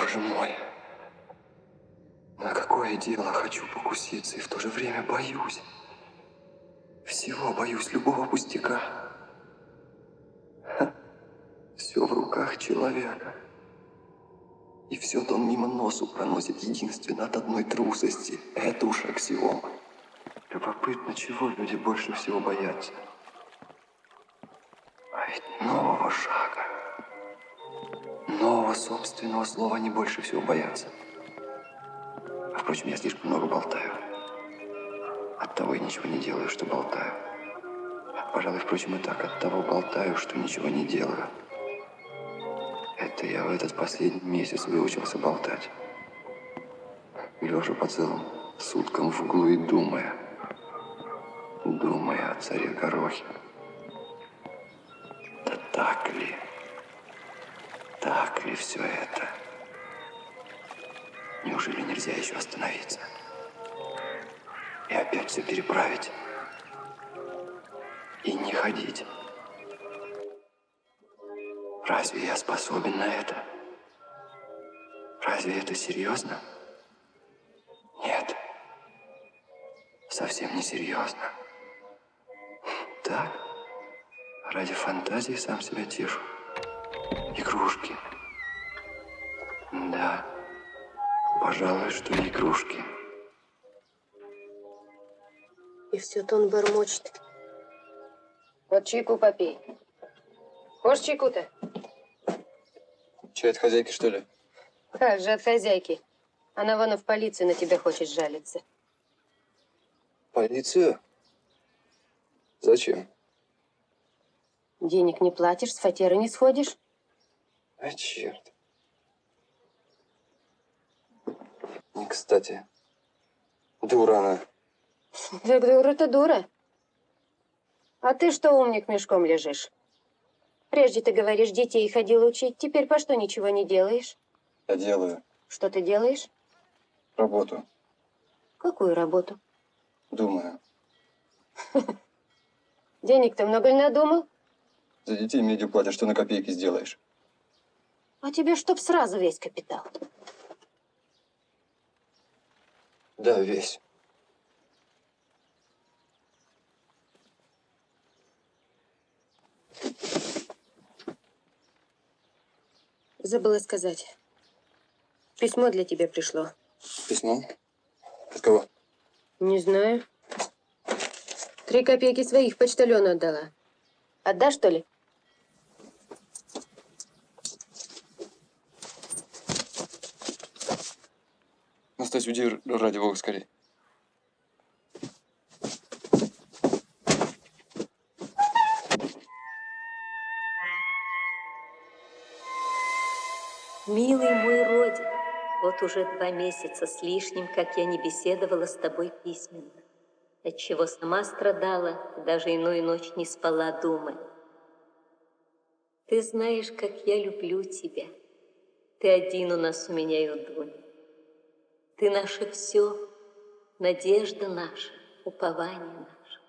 Боже мой. На какое дело хочу покуситься и в то же время боюсь. Всего боюсь, любого пустяка. Все в руках человека. И все-то он мимо носу проносит единственно от одной трусости. Это уж аксиома. Любопытно, чего люди больше всего боятся. А ведь нового шага, нового собственного слова они больше всего боятся. А впрочем, я слишком много болтаю. Оттого и ничего не делаю, что болтаю. Пожалуй, впрочем, и так оттого болтаю, что ничего не делаю. Это я в этот последний месяц выучился болтать. Лежа по целым суткам в углу и думая о царе Горохе. Да так ли все это? Неужели нельзя еще остановиться? И опять все переправить? И не ходить? Разве я способен на это? Разве это серьезно? Нет. Совсем не серьезно. Так, ради фантазии сам себя тешу. Игрушки. Да, пожалуй, что игрушки. И все-то он бормочет. Вот чайку попей. Хочешь чайку-то? Чай от хозяйки, что ли? Как же от хозяйки? Она вон в полицию на тебя хочет жалиться. Полицию? Зачем? Денег не платишь, с фатеры не сходишь? А черт. Не кстати. Дура она. Так дура-то дура. А ты что, умник, мешком лежишь? Прежде ты говоришь, детей ходил учить, теперь по что ничего не делаешь? Я делаю. Что ты делаешь? Работу. Какую работу? Думаю. Денег-то много не надумал? За детей медью платят, что на копейки сделаешь. А тебе чтоб сразу весь капитал. Да, весь. Забыла сказать. Письмо для тебя пришло. Письмо? От кого? Не знаю. 3 копейки своих почтальону отдала. Отдашь, что ли? Настасья, уйди ради бога скорее. Милый мой Родик, вот уже 2 месяца с лишним, как я не беседовала с тобой письменно, отчего сама страдала, даже иную ночь не спала, думая. Ты знаешь, как я люблю тебя. Ты один у нас у меня и у Дуни. Ты наше все, надежда наша, упование наше.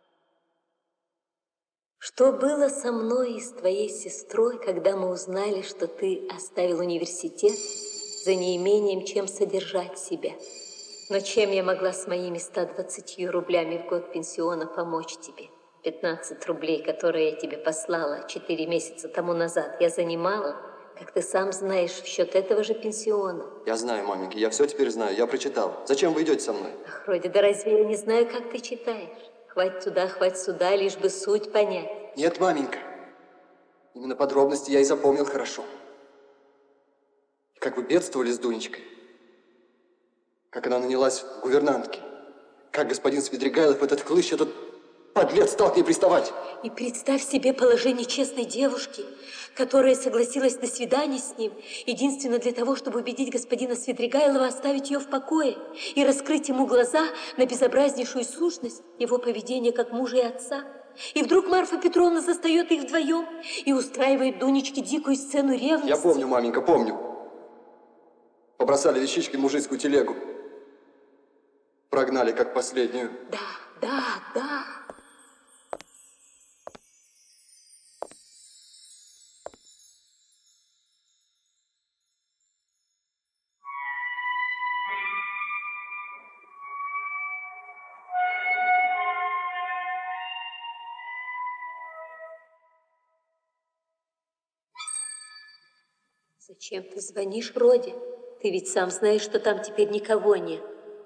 Что было со мной и с твоей сестрой, когда мы узнали, что ты оставил университет за неимением чем содержать себя? Но чем я могла с моими 120 рублями в год пенсиона помочь тебе? 15 рублей, которые я тебе послала 4 месяца тому назад, я занимала, как ты сам знаешь, в счет этого же пенсиона. Я знаю, маменька, я все теперь знаю, я прочитал. Зачем вы идете со мной? Ах, Роди, да разве я не знаю, как ты читаешь? Хватит туда, хватит сюда, лишь бы суть понять. Нет, маменька. Именно подробности я и запомнил хорошо. Как вы бедствовали с Дунечкой. Как она нанялась в гувернантки. Как господин Свидригайлов, этот хлыщ, этот подлец стал к ней приставать. И представь себе положение честной девушки, которая согласилась на свидание с ним, единственно для того, чтобы убедить господина Свидригайлова оставить ее в покое и раскрыть ему глаза на безобразнейшую сущность его поведения как мужа и отца. И вдруг Марфа Петровна застает их вдвоем и устраивает Дунечке дикую сцену ревности. Я помню, маменька, помню. Побросали вещички в мужицкую телегу. Прогнали, как последнюю. Да. Зачем ты звонишь Роде? Ты ведь сам знаешь, что там теперь никого нет.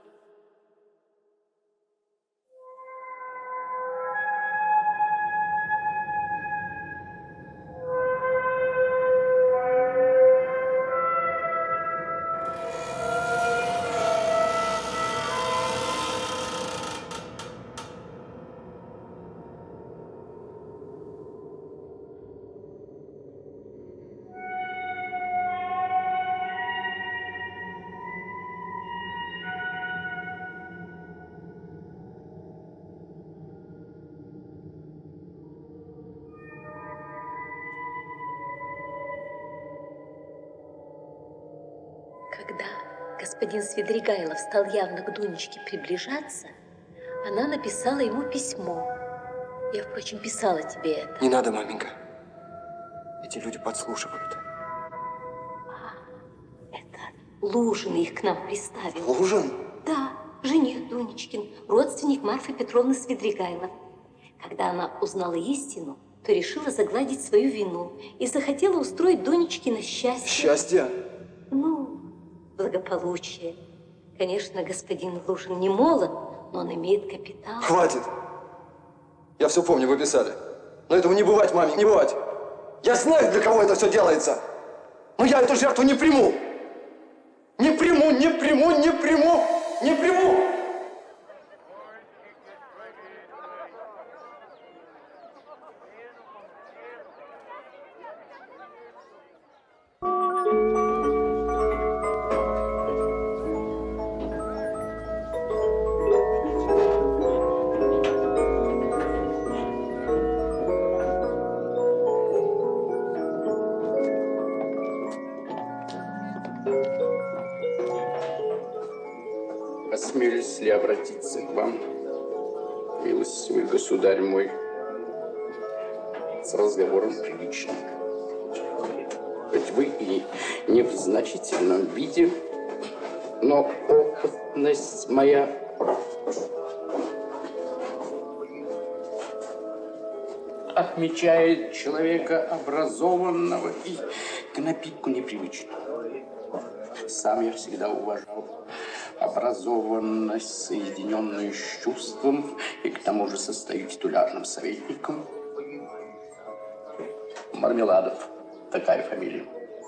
Когда господин Свидригайлов стал явно к Дунечке приближаться, она написала ему письмо. Я, впрочем, писала тебе это. Не надо, маменька. Эти люди подслушивают. Это Лужин их к нам приставил. Лужин? Да, жених Дунечкин, родственник Марфы Петровны Свидригайлов. Когда она узнала истину, то решила загладить свою вину и захотела устроить Дунечкино счастье. Счастье? Ну, благополучие. Конечно, господин Лужин не молод, но он имеет капитал. Хватит! Я все помню, вы писали. Но этого не бывать, маме, не бывать. Я знаю, для кого это все делается. Но я эту жертву не приму. Не приму, не приму, не приму, не приму! Осмелюсь ли обратиться к вам, милостивый государь мой, с разговором приличным? Хоть вы и не в значительном виде, но опытность моя отмечает человека образованного и к напитку непривычного. Сам я всегда уважал образованность, соединенную с чувством, и к тому же состою титулярным советником. Мармеладов, такая фамилия.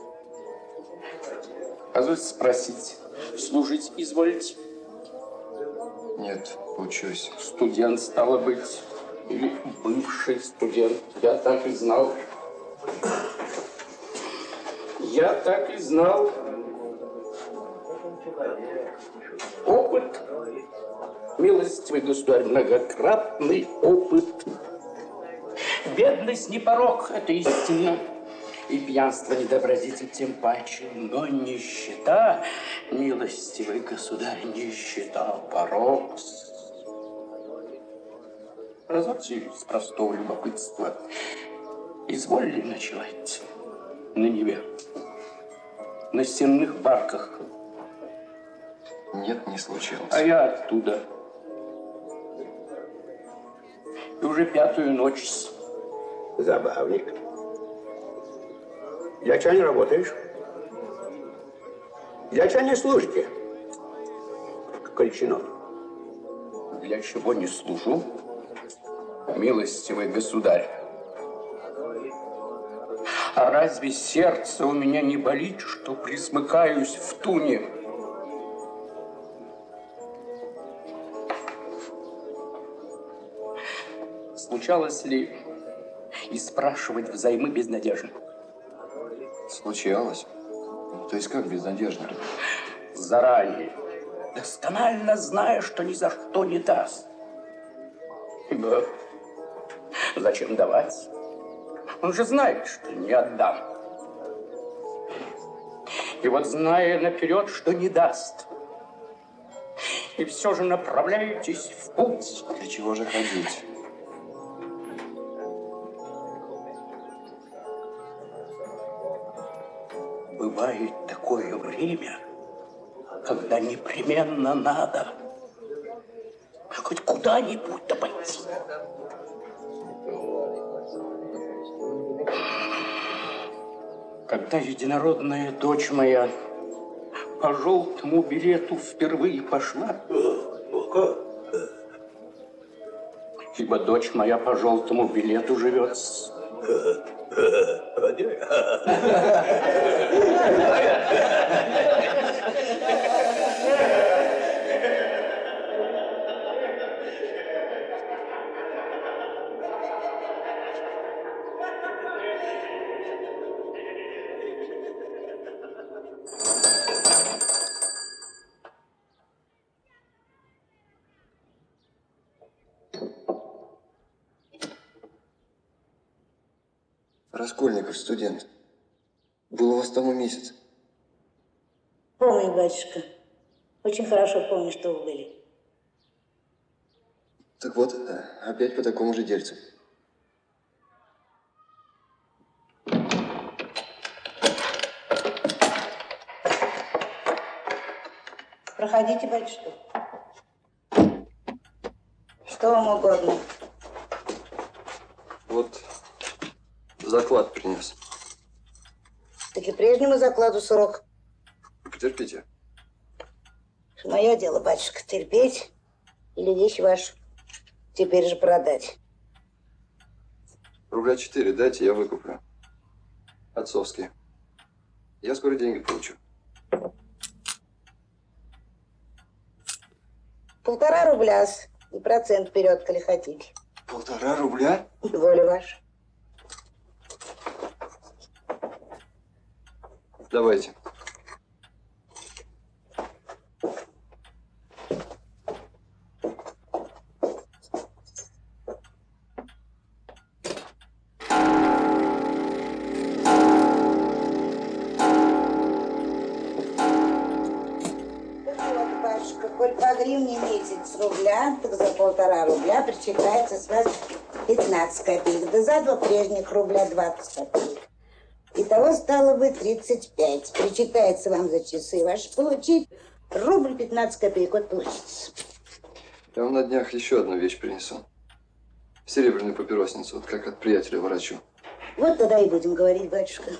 Позвольте спросить, служить изволите? Нет, учусь. Студент, стало быть, или бывший студент. Я так и знал. Я так и знал. Опыт, милостивый государь, многократный опыт. Бедность не порок, это истина. И пьянство не добродетель тем паче. Но нищета, милостивый государь, нищета порок. Позвольте с простого любопытства. Изволили ночевать на Неве, на стенных барках? Нет, не случилось. А я оттуда. И уже 5-ю ночь. Забавник. Для чего не работаешь? Для чего не служите? Кольчинов. Для чего не служу, милостивый государь? А разве сердце у меня не болит, что присмыкаюсь в туне? Случалось ли и спрашивать взаймы безнадежно? Случалось. То есть как безнадежно? Заранее, досконально зная, что ни за что не даст. Ибо зачем давать? Он же знает, что не отдам. И вот, зная наперед, что не даст, и все же направляетесь в путь. Для чего же ходить? Бывает такое время, когда непременно надо хоть куда-нибудь да пойти. Когда единородная дочь моя по желтому билету впервые пошла, ибо дочь моя по желтому билету живет. Раскольников, студент. Был у вас тому месяц. Помню, батюшка. Очень хорошо помню, что вы были. Так вот, опять по такому же дельцу. Проходите, батюшка. Что вам угодно? Вот заклад принес. Так и прежнему закладу срок. Потерпите. Мое дело, батюшка, терпеть или вещь вашу теперь же продать. Рубля 4 дайте, я выкуплю. Отцовские. Я скоро деньги получу. 1,5 рубля и процент вперед, коли хотите. 1,5 рубля? Воля ваша. Давайте. Коль по гривне месяц рубля, так за 1,5 рубля причитается с вас 15 копеек. Да за 2 прежних рубля 20 копеек. Итого стало бы 35. Причитается вам за часы ваши получить рубль 15 копеек. Вот получится. Я вам на днях еще одну вещь принесу. Серебряную папиросницу, вот как от приятеля ворочу. Вот тогда и будем говорить, батюшка.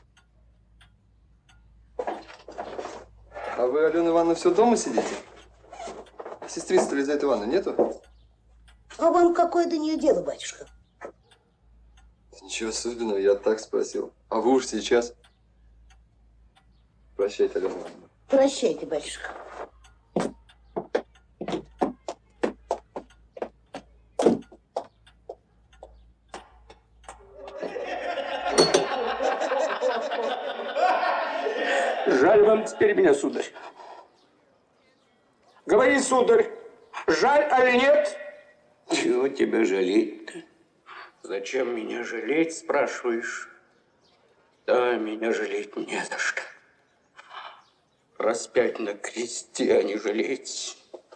А вы, Алена Ивановна, все дома сидите? Сестрицы Лизаветы Ивановны нету? А вам какое до нее дело, батюшка? Ничего особенного, я так спросил. А вы уж сейчас? Прощайте, Алена Ивановна. Прощайте, батюшка. Жаль вам теперь меня, сударь. Говори, сударь, жаль, аль нет? Чего тебя жалеть-то? Зачем меня жалеть, спрашиваешь? Да, меня жалеть не за что. Распять на кресте, а не жалеть.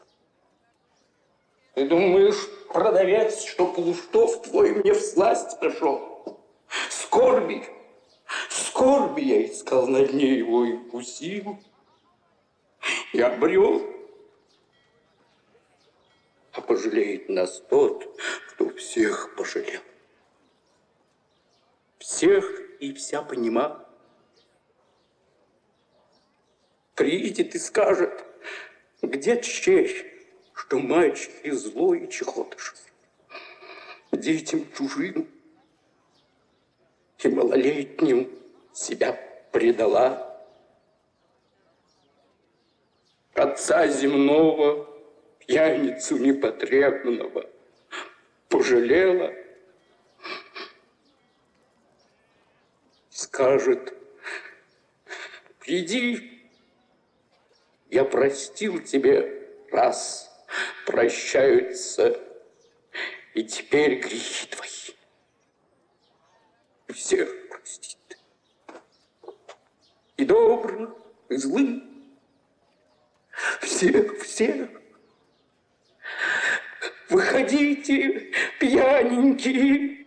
Ты думаешь, продавец, что полуштов твой мне всласть нашел? Скорби я искал на дне его и вкусил. И обрел. А пожалеет нас тот, кто всех пожалел. Всех и вся понимал. Приедет и скажет, где честь, что мальчики злой и чехотыш. Детям чужим и малолетним себя предала. Отца земного, пьяницу непотребного, пожалела. Скажет, приди, я простил тебе раз, прощаются, и теперь грехи твои. Всех простит. И добрых, и злых. Всех. Выходите, пьяненькие.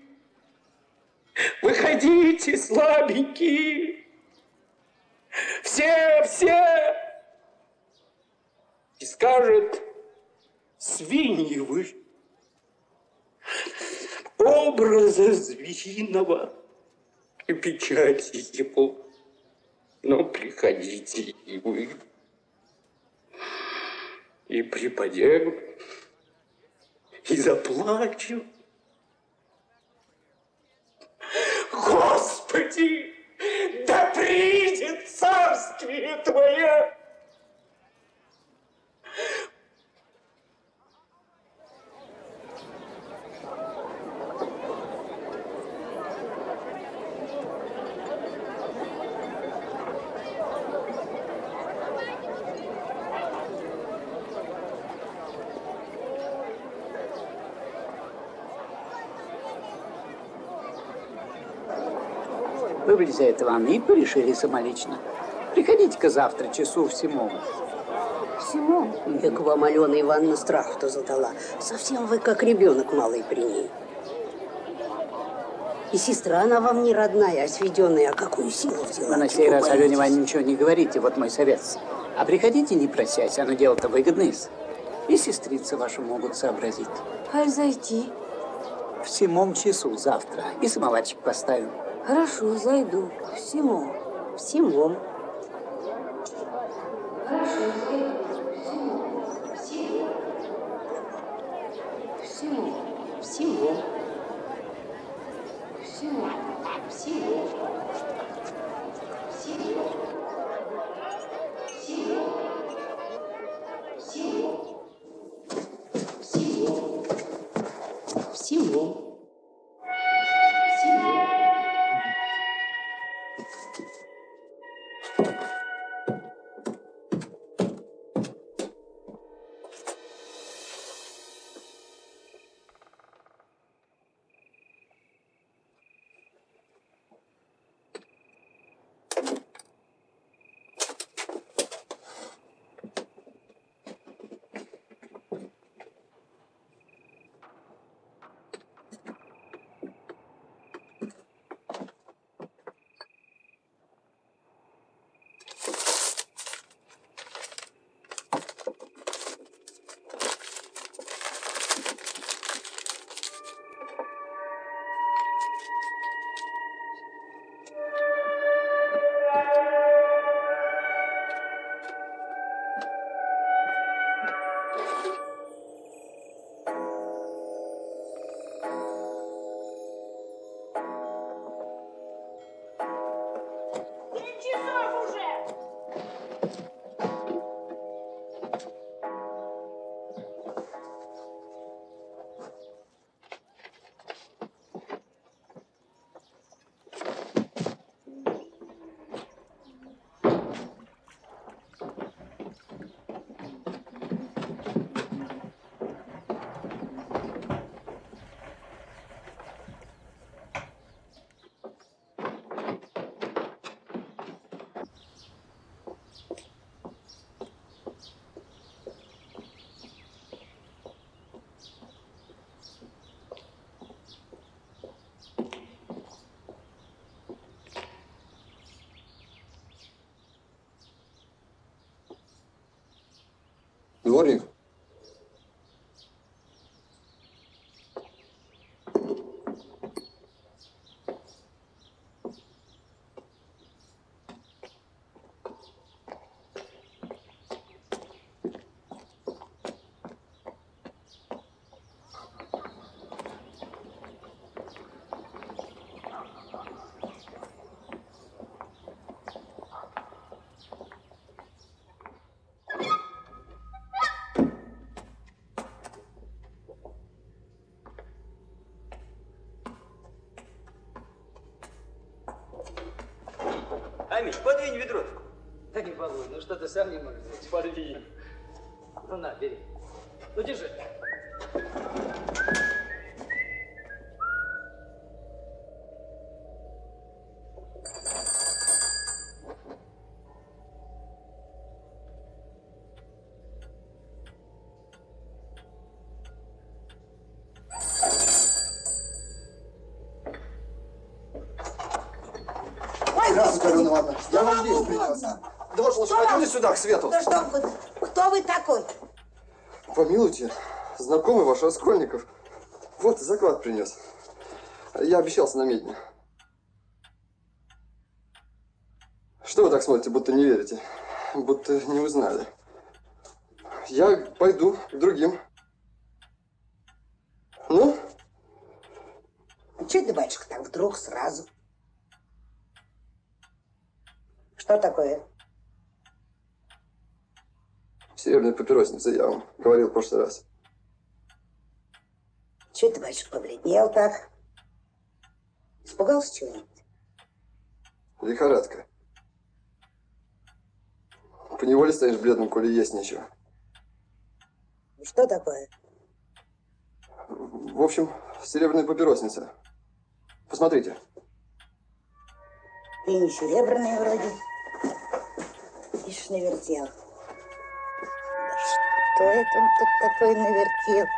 Выходите, слабенькие. Все. И скажет, свиньи вы. Образа звериного и печати его. Но приходите и вы, и припадем, и заплачу. Господи, да придет царствие Твое! Вы за это вам и порешили самолично. Приходите-ка завтра часу в 7. В 7? Как вам Алена Ивановна страху-то задала. Совсем вы как ребенок малый при ней. И сестра она вам не родная, а сведенная. А какую силу взяла? Но на сей раз Алене Ивановне ничего не говорите, вот мой совет. А приходите не просясь, оно дело-то выгодное. И сестрицы ваши могут сообразить. Аль зайти? В 7 часу завтра. И самоварчик поставим. Хорошо, зайду. В 7. В 7. Хорошо, зайду. В 7. В 7. В 7. В 7. В 7. Дворник. Аминь, подвинь ведротку. Да не балуй, ну что ты сам не можешь сделать? Подвинь. Ну на, бери. Ну держи. Здравствуйте, Алена Ивановна. Я вам весть принес. Да вот, лучше пойдемте сюда, к свету. Да что вы, кто вы такой? Помилуйте, знакомый ваш Раскольников. Вот, заклад принес. Я обещался на медне. Что вы так смотрите, будто не верите? Будто не узнали. Я пойду к другим. Ну? Че ты, батюшка, так вдруг сразу? Что такое? Серебряная папиросница, я вам говорил в прошлый раз. Че ты, батюшка, побледнел так? Испугался чего-нибудь? Лихорадка. Поневоле станешь бледным, коли есть нечего. Что такое? В общем, серебряная папиросница. Посмотрите. И не серебряный вроде. Ишь, навертел. Да что это он тут такой навертел?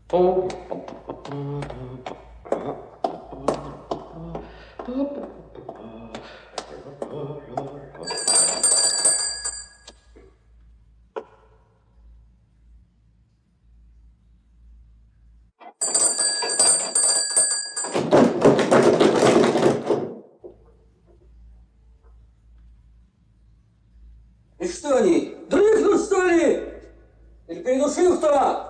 И что они, дрыхнут, что ли? Или передушил кто?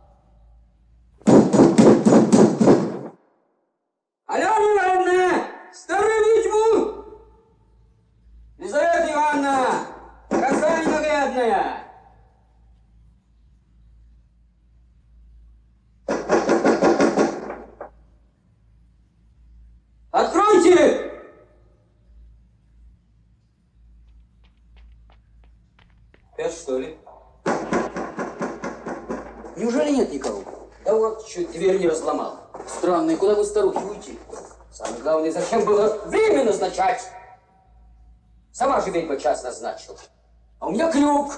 Алена Ивановна! Старую ведьму! Лизавета Ивановна! Красавица ненаглядная! Откройте! Опять что ли? Неужели нет никого? Да вот, чуть дверь не разломал. Странно, и куда вы, старухи, уйти? Самое главное, зачем было время назначать? Сама же ведьма час назначила. А у меня крюк.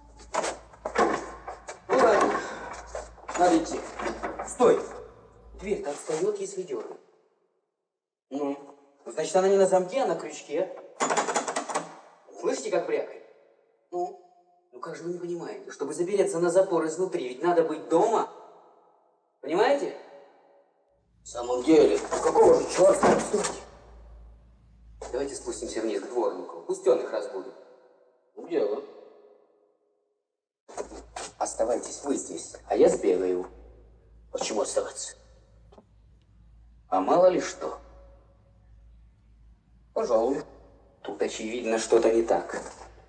Ну ладно, надо идти. Стой! Дверь-то отстает, если дергать. Ну, значит, она не на замке, а на крючке. Слышите, как брякает? Ну как же вы не понимаете? Чтобы запереться на запор изнутри, ведь надо быть дома. Понимаете? В самом деле, какого же черта? Стойте. Давайте спустимся вниз к дворнику. Пусть он их разбудит. Ну, дело. Оставайтесь вы здесь, а я сбегаю. Почему оставаться? А мало ли что. Пожалуй. Тут очевидно что-то не так.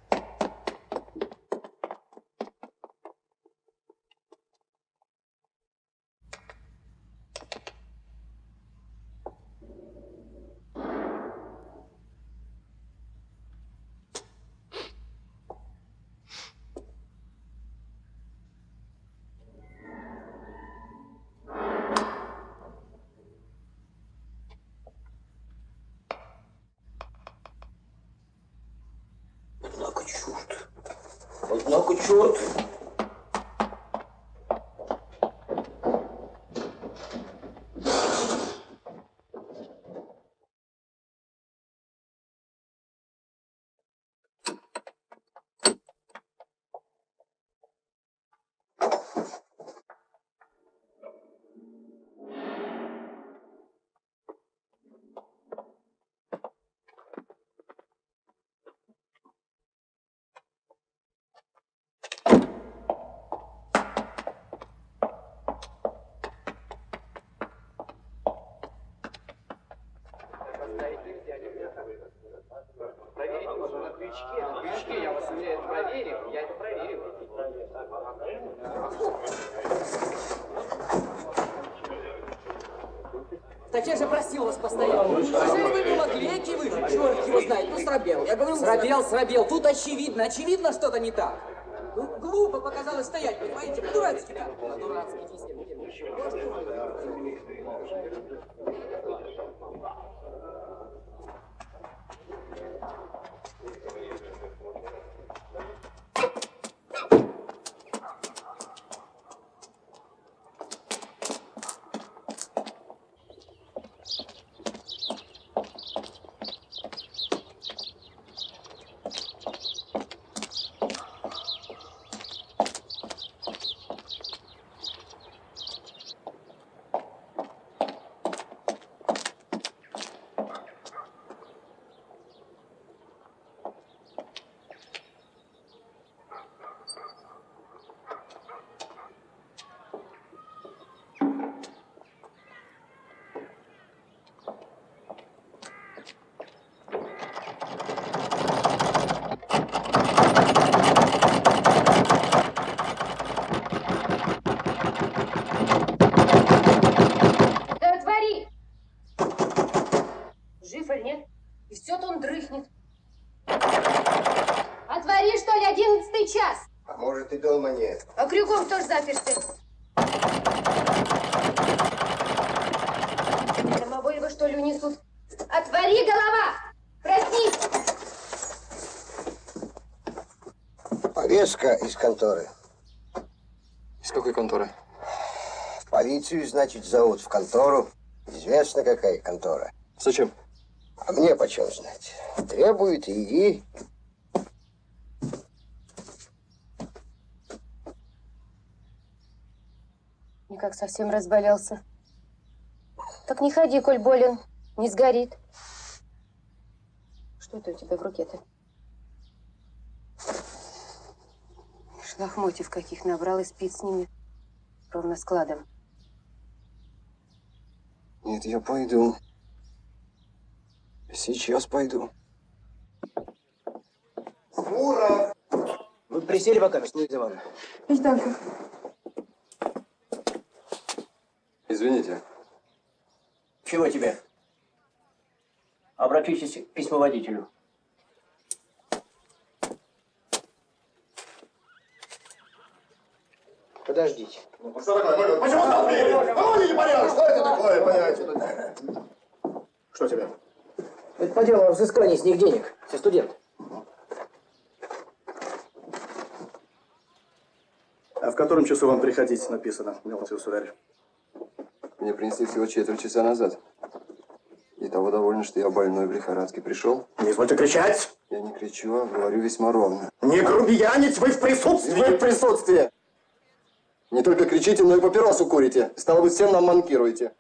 Однако, черт! Так я же просил вас постоянно. Неужели вы не могли? Эти вы же, черт его знает, ну срабел. Я говорю, срабел. Тут очевидно что-то не так. Ну, глупо показалось стоять, понимаете? По-дурацки так. По-дурацки, Ты дома нет. А крюком тоже заперся. Домовой его что ли унесут? Отвори, голова! Проснись! Повестка из конторы. Из какой конторы? В полицию, значит, зовут в контору. Известно, какая контора. Зачем? А мне почем знать? Требует, иди. Никак совсем разболелся. Так не ходи, коль болен. Не сгорит. Что это у тебя в руке-то? Лохмотьев каких набрал и спит с ними ровно складом. Нет, я пойду. Сейчас пойду. Ура! Вы присели пока, Луиза Ивановна? Danke. Извините. Чего тебе? Обратитесь к письмоводителю. Подождите. Что такое? Почему столкнули? Помогите порядок! Что это такое? Понимаете? Что тебе? Это по делу о взыскании с них денег. Все студенты. А в котором часу вам приходить написано, милостивый государь? Мне принесли всего четверть часа назад. И того довольно, что я больной в лихорадке пришел. Не извольте кричать! Я не кричу, а говорю весьма ровно. Не грубиянить, вы в присутствии! Вы в присутствии! Не только кричите, но и папиросу курите. Стало быть, всем нам манкируете.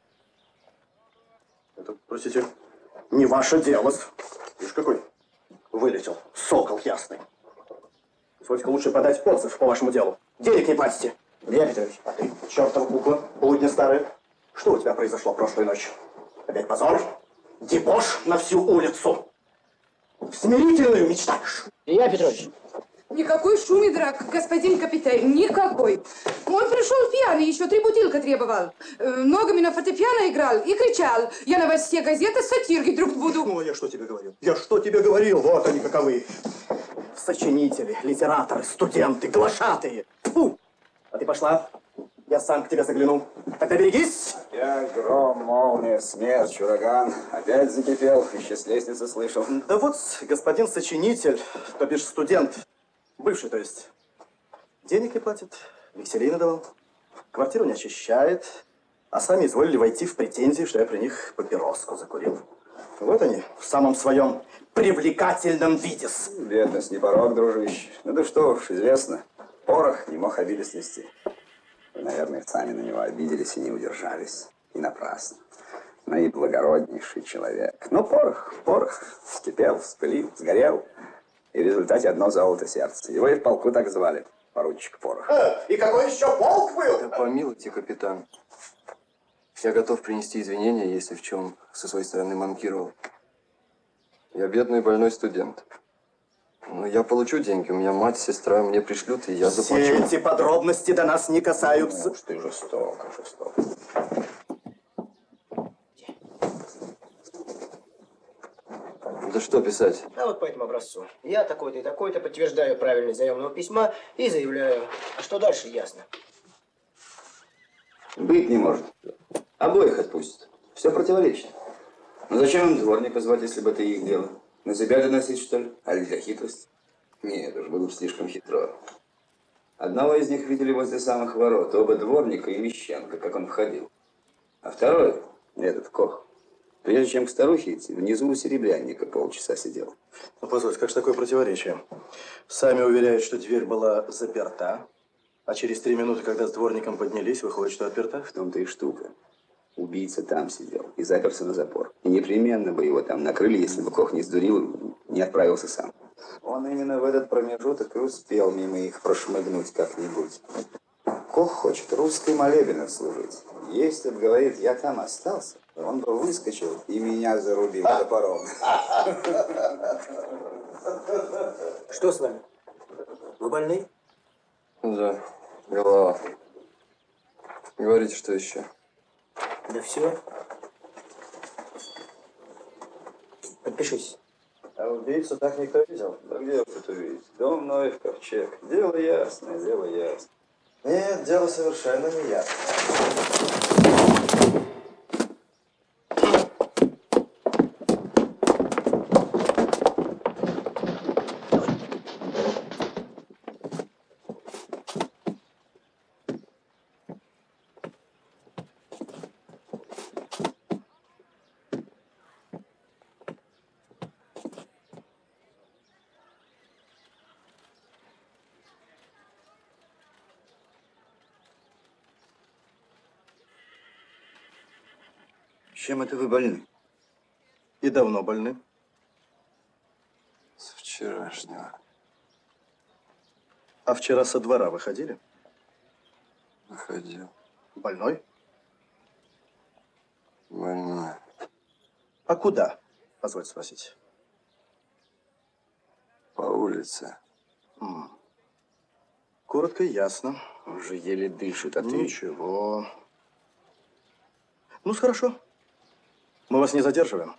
Это, простите, не ваше дело. Видишь, какой вылетел сокол ясный. Извольте лучше подать отзыв по вашему делу. Денег не платите. Илья Петрович, а ты, чертова кукла, блудня старая. Что у тебя произошло прошлой ночью? Опять позор? Дебош на всю улицу. В смирительную мечтаешь? Илья Петрович. Никакой шум и драк, господин капитан, никакой. Он пришел пьяный, еще 3 бутылка требовал. Ногами на фортепиано играл и кричал. Я на вас все газеты сатирги друг буду. Ну, я что тебе говорил? Я что тебе говорил? Вот они каковы. Сочинители, литераторы, студенты, глашатые. Фу! А ты пошла? Я сам к тебе загляну. Тогда берегись! Я гром, молния, смерч, ураган. Опять закипел, еще с лестницы слышал. Да вот, господин сочинитель, то бишь студент, бывший, то есть, денег не платит, векселей надавал, квартиру не очищает, а сами изволили войти в претензии, что я при них папироску закурил. Вот они, в самом своем привлекательном виде. Бедность не порог, дружище. Ну да что уж, известно, порох не мог обиды снести. Вы, наверное, сами на него обиделись и не удержались. И напрасно. Наиблагороднейший человек. Но порох вскипел, вспылил, сгорел. И в результате одно золото сердце. Его и в полку так звали. Поручик Порох. И какой еще полк был? Да помилуйте, капитан. Я готов принести извинения, если в чем со своей стороны манкировал. Я бедный больной студент. Но я получу деньги. У меня мать, сестра мне пришлют, и я заплачу. Все эти подробности до нас не касаются. Ну уж ты жесток. Да что писать? А вот по этому образцу. Я такой-то и такой-то подтверждаю правильность заемного письма и заявляю. А что дальше, ясно. Быть не может. Обоих отпустят. Все противоречит. Но зачем им дворника звать, если бы это их дело? На себя доносить, что ли? Али для хитрости? Нет, уж было бы слишком хитро. Одного из них видели возле самых ворот. Оба дворника и Мещенко, как он входил. А второй, этот Кох, прежде чем к старухе идти, внизу у серебряника полчаса сидел. Ну, позвольте, как же такое противоречие? Сами уверяют, что дверь была заперта, а через 3 минуты, когда с дворником поднялись, выходит, что отперта? В том-то и штука. Убийца там сидел и заперся на запор. И непременно бы его там накрыли, если бы Кох не сдурил, не отправился сам. Он именно в этот промежуток и успел мимо их прошмыгнуть как-нибудь. Кох хочет русской молебен отслужить. Если бы, говорит, я там остался, он бы выскочил и меня зарубил топором. Что с вами? Вы больны? Да, голова. Говорите, что еще? Да все. Подпишись. А убийцу так никто видел? Да где тут увидеть? Дом Ноев, ковчег. Дело ясное, дело ясное. Нет, дело совершенно не ясно. Чем это вы больны? И давно больны? С вчерашнего. А вчера со двора выходили? Выходил. Больной? Больной. А куда? Позвольте спросить. По улице. Коротко и ясно. Уже еле дышит, а ты... Ничего. Ну, хорошо. Мы вас не задерживаем.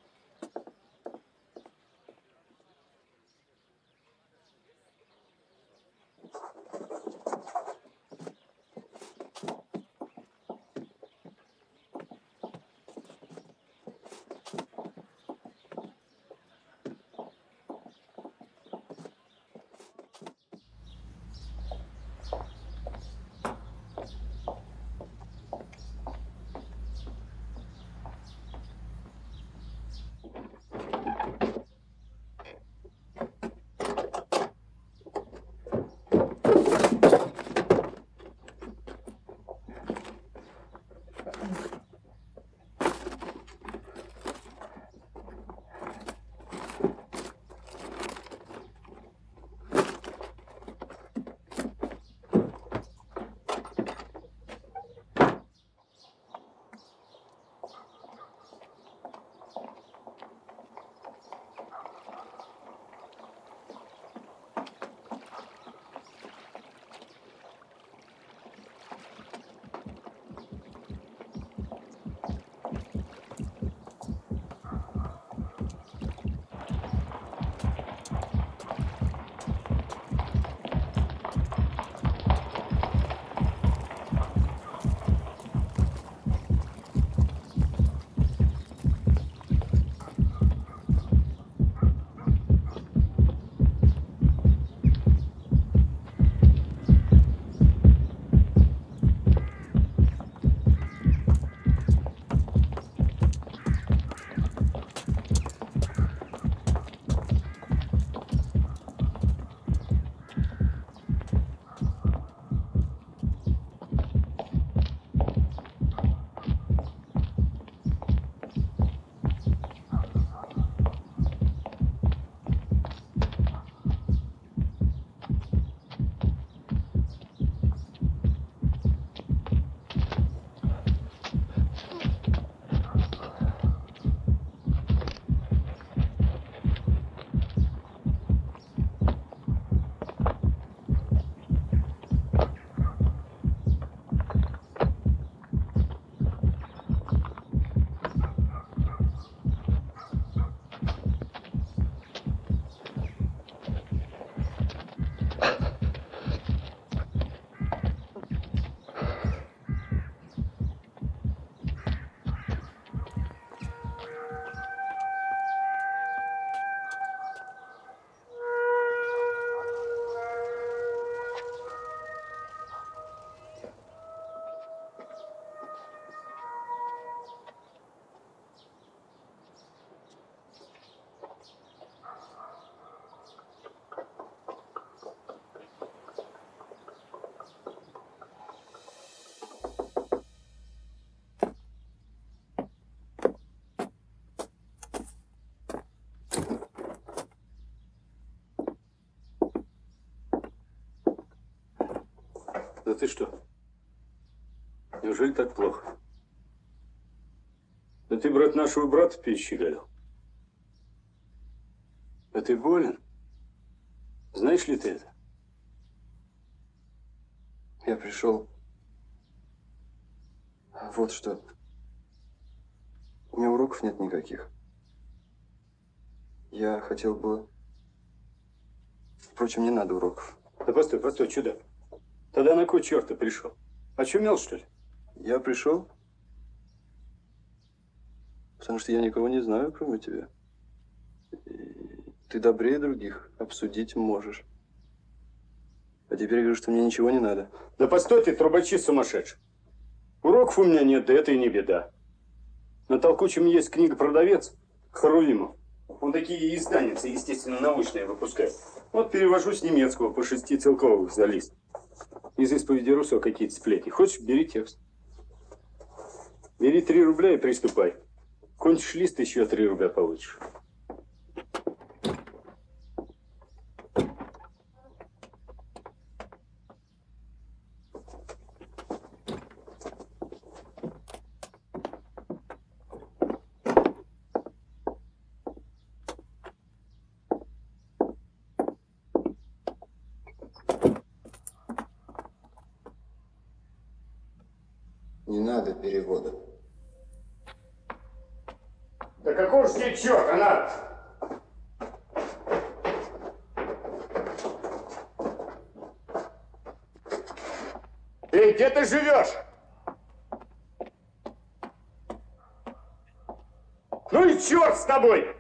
Да ты что? Неужели так плохо? Да ты, брат, нашего брата перещеголял. А ты болен? Знаешь ли ты это? Я пришел. Вот что. У меня уроков нет никаких. Я хотел бы... Впрочем, не надо уроков. Да постой, постой, чудак. Тогда на кой черт ты пришел? Очумел, что ли? Я пришел, потому что я никого не знаю, кроме тебя. И ты добрее других, обсудить можешь. А теперь говорю, что мне ничего не надо. Да постой ты, трубачи сумасшедший. Уроков у меня нет, да это и не беда. На Толкучем есть книга-продавец Харулимов. Он такие изданицы, естественно, научные выпускает. Вот перевожу с немецкого по 6 целковых за лист. Из исповеди Руссо какие-то сплетни. Хочешь, бери текст. Бери 3 рубля и приступай. Кончишь лист, еще 3 рубля получишь. Не надо перевода. Да какого ж тебе черта надо? Эй, где ты живешь? Ну и черт с тобой!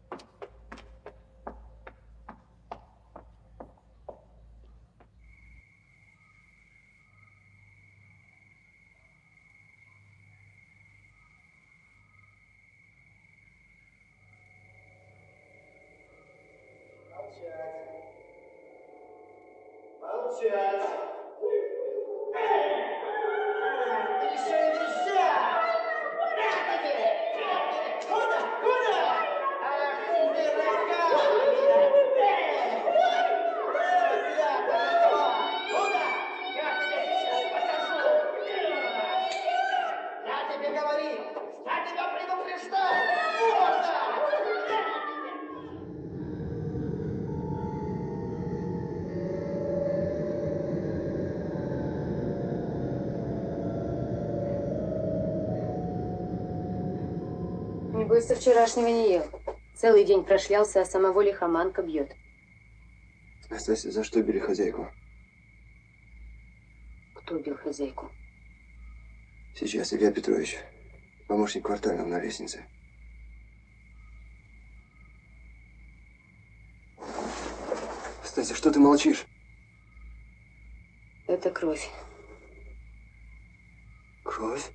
Небось, со вчерашнего не ел. Целый день прошлялся, а самого лихоманка бьет. Настасья, за что били хозяйку? Кто бил хозяйку? Сейчас Илья Петрович, помощник квартального на лестнице. Настасья, что ты молчишь? Это кровь. Кровь?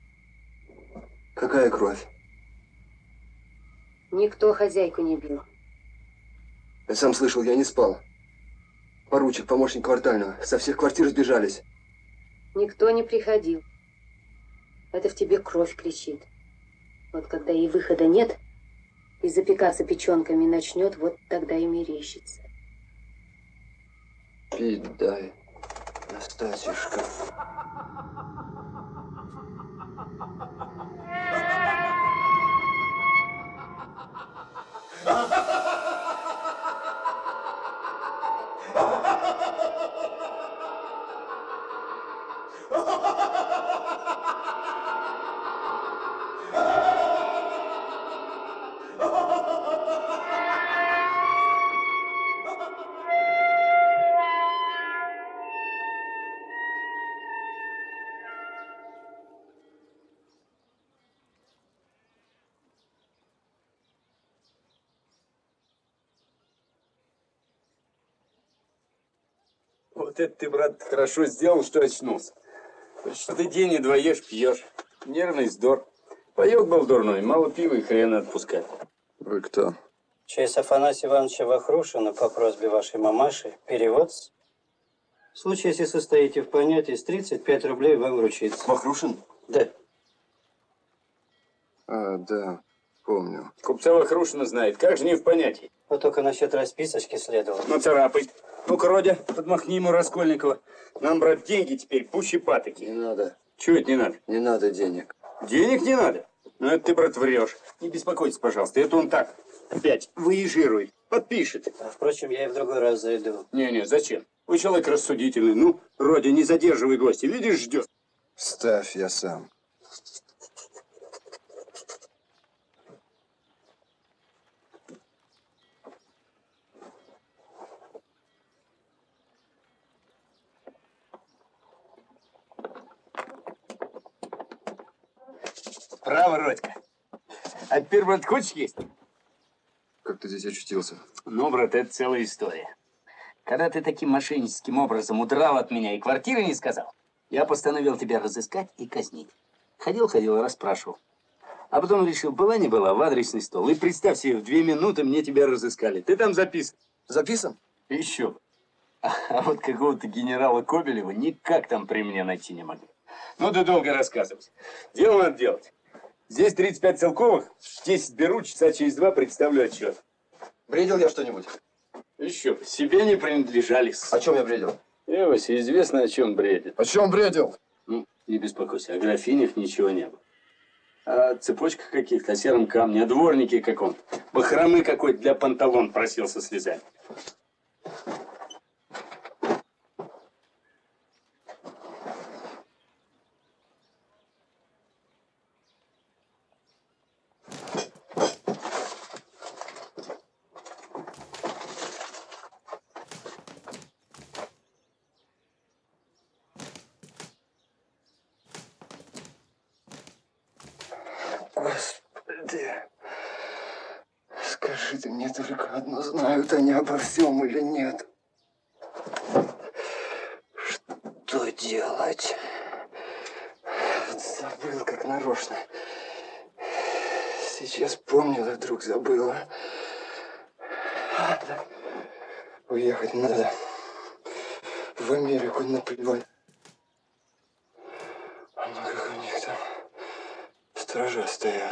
Какая кровь? Никто хозяйку не бил. Я сам слышал, я не спал. Поручик, помощник квартального, со всех квартир сбежались. Никто не приходил. Это в тебе кровь кричит. Вот когда ей выхода нет, и запекаться печенками начнет, вот тогда и мерещится. Пить дай, Настасьюшка. Вот это ты, брат, хорошо сделал, что очнулся. Что ты день и 2 ешь, пьешь. Нервный вздор. Паёк был дурной, мало пива и хрена отпускать. Вы кто? Честь Афанасия Ивановича Вахрушина по просьбе вашей мамаши. Перевод. В случае, если состоите в понятии, с 35 рублей вам вручится. Вахрушин? Да. А, да, помню. Купца Вахрушина знает, как же не в понятии. Вот только насчет расписочки следовало. Нацарапай. Ну-ка, Родя, подмахни ему Раскольникова. Нам, брат, деньги теперь пуще патоки. Не надо. Чего это не надо? Не надо денег. Денег не надо? Ну, это ты, брат, врешь. Не беспокойтесь, пожалуйста. Это он так опять выезжирует, подпишет. А, впрочем, я и в другой раз зайду. Не-не, зачем? Вы человек рассудительный. Ну, Родя, не задерживай гостя. Видишь, ждет. Ставь, я сам. Право, Родька. А теперь, брат, хочешь есть? Как ты здесь очутился? Ну, брат, это целая история. Когда ты таким мошенническим образом удрал от меня и квартиры не сказал, я постановил тебя разыскать и казнить. Ходил, расспрашивал. А потом решил, была не была, в адресный стол. И представь себе, в 2 минуты мне тебя разыскали. Ты там записан. Записан? Еще. А вот какого-то генерала Кобелева никак там при мне найти не могли. Ну да долго рассказывать. Дело надо делать. Здесь 35 целковых, 10 беру, часа через 2 представлю отчет. Бредил я что-нибудь? Еще бы, себе не принадлежали. О чем я бредил? Вася, известно, о чем бредит. О чем бредил? Ну, не беспокойся, о графинях ничего не было. О цепочках каких-то, о сером камне, о дворнике каком-то. Бахромы какой-то для панталон просил со слезами. Господи, скажи ты мне только одно, знают они обо всем или нет? Что делать? Вот забыл, как нарочно. Сейчас помнил, а вдруг забыла. Уехать надо. В Америку наплевать. А ну как у них там стража стоят.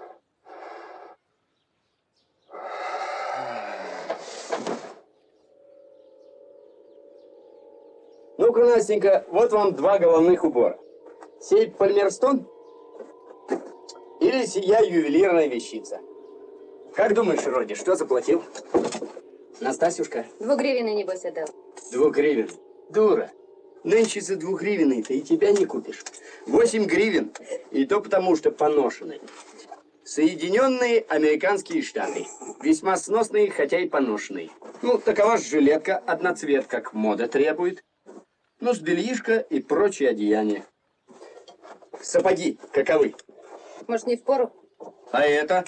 Ну-ка, Настенька, вот вам 2 головных убора. Сей Пальмерстон или сия ювелирная вещица? Как думаешь, Роди, что заплатил? Настасюшка? 2 гривны, небось, отдал. 2 гривен. Дура. Нынче за 2 гривен-то и тебя не купишь. 8 гривен. И то потому, что поношенные. Соединенные Американские Штаты. Весьма сносные, хотя и поношенные. Ну, такова ж жилетка, одноцвет, как мода требует. Ну, с бельишко и прочие одеяния. Сапоги каковы? Может, не впору? А это?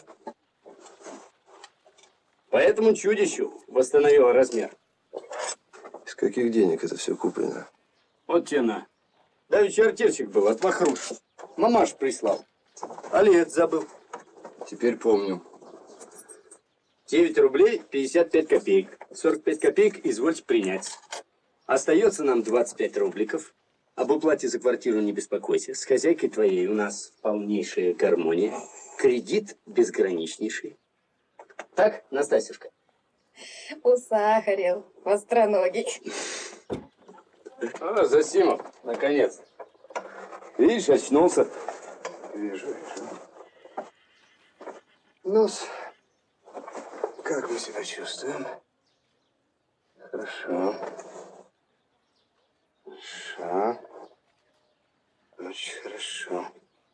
По этому чудищу восстановила размер. С каких денег это все куплено? Вот тебе на. Давеча артельщик был от Махруш. Мамаш прислал. А лет забыл. Теперь помню. 9 рублей 55 копеек. 45 копеек извольте принять. Остается нам 25 рубликов. Об уплате за квартиру не беспокойся. С хозяйкой твоей у нас полнейшая гармония. Кредит безграничнейший. Так, Настасюшка? Усахарил, востроногий. А, Засимов, наконец. Видишь, очнулся. Вижу. Ну-с, как мы себя чувствуем? Хорошо. Хорошо. Очень хорошо.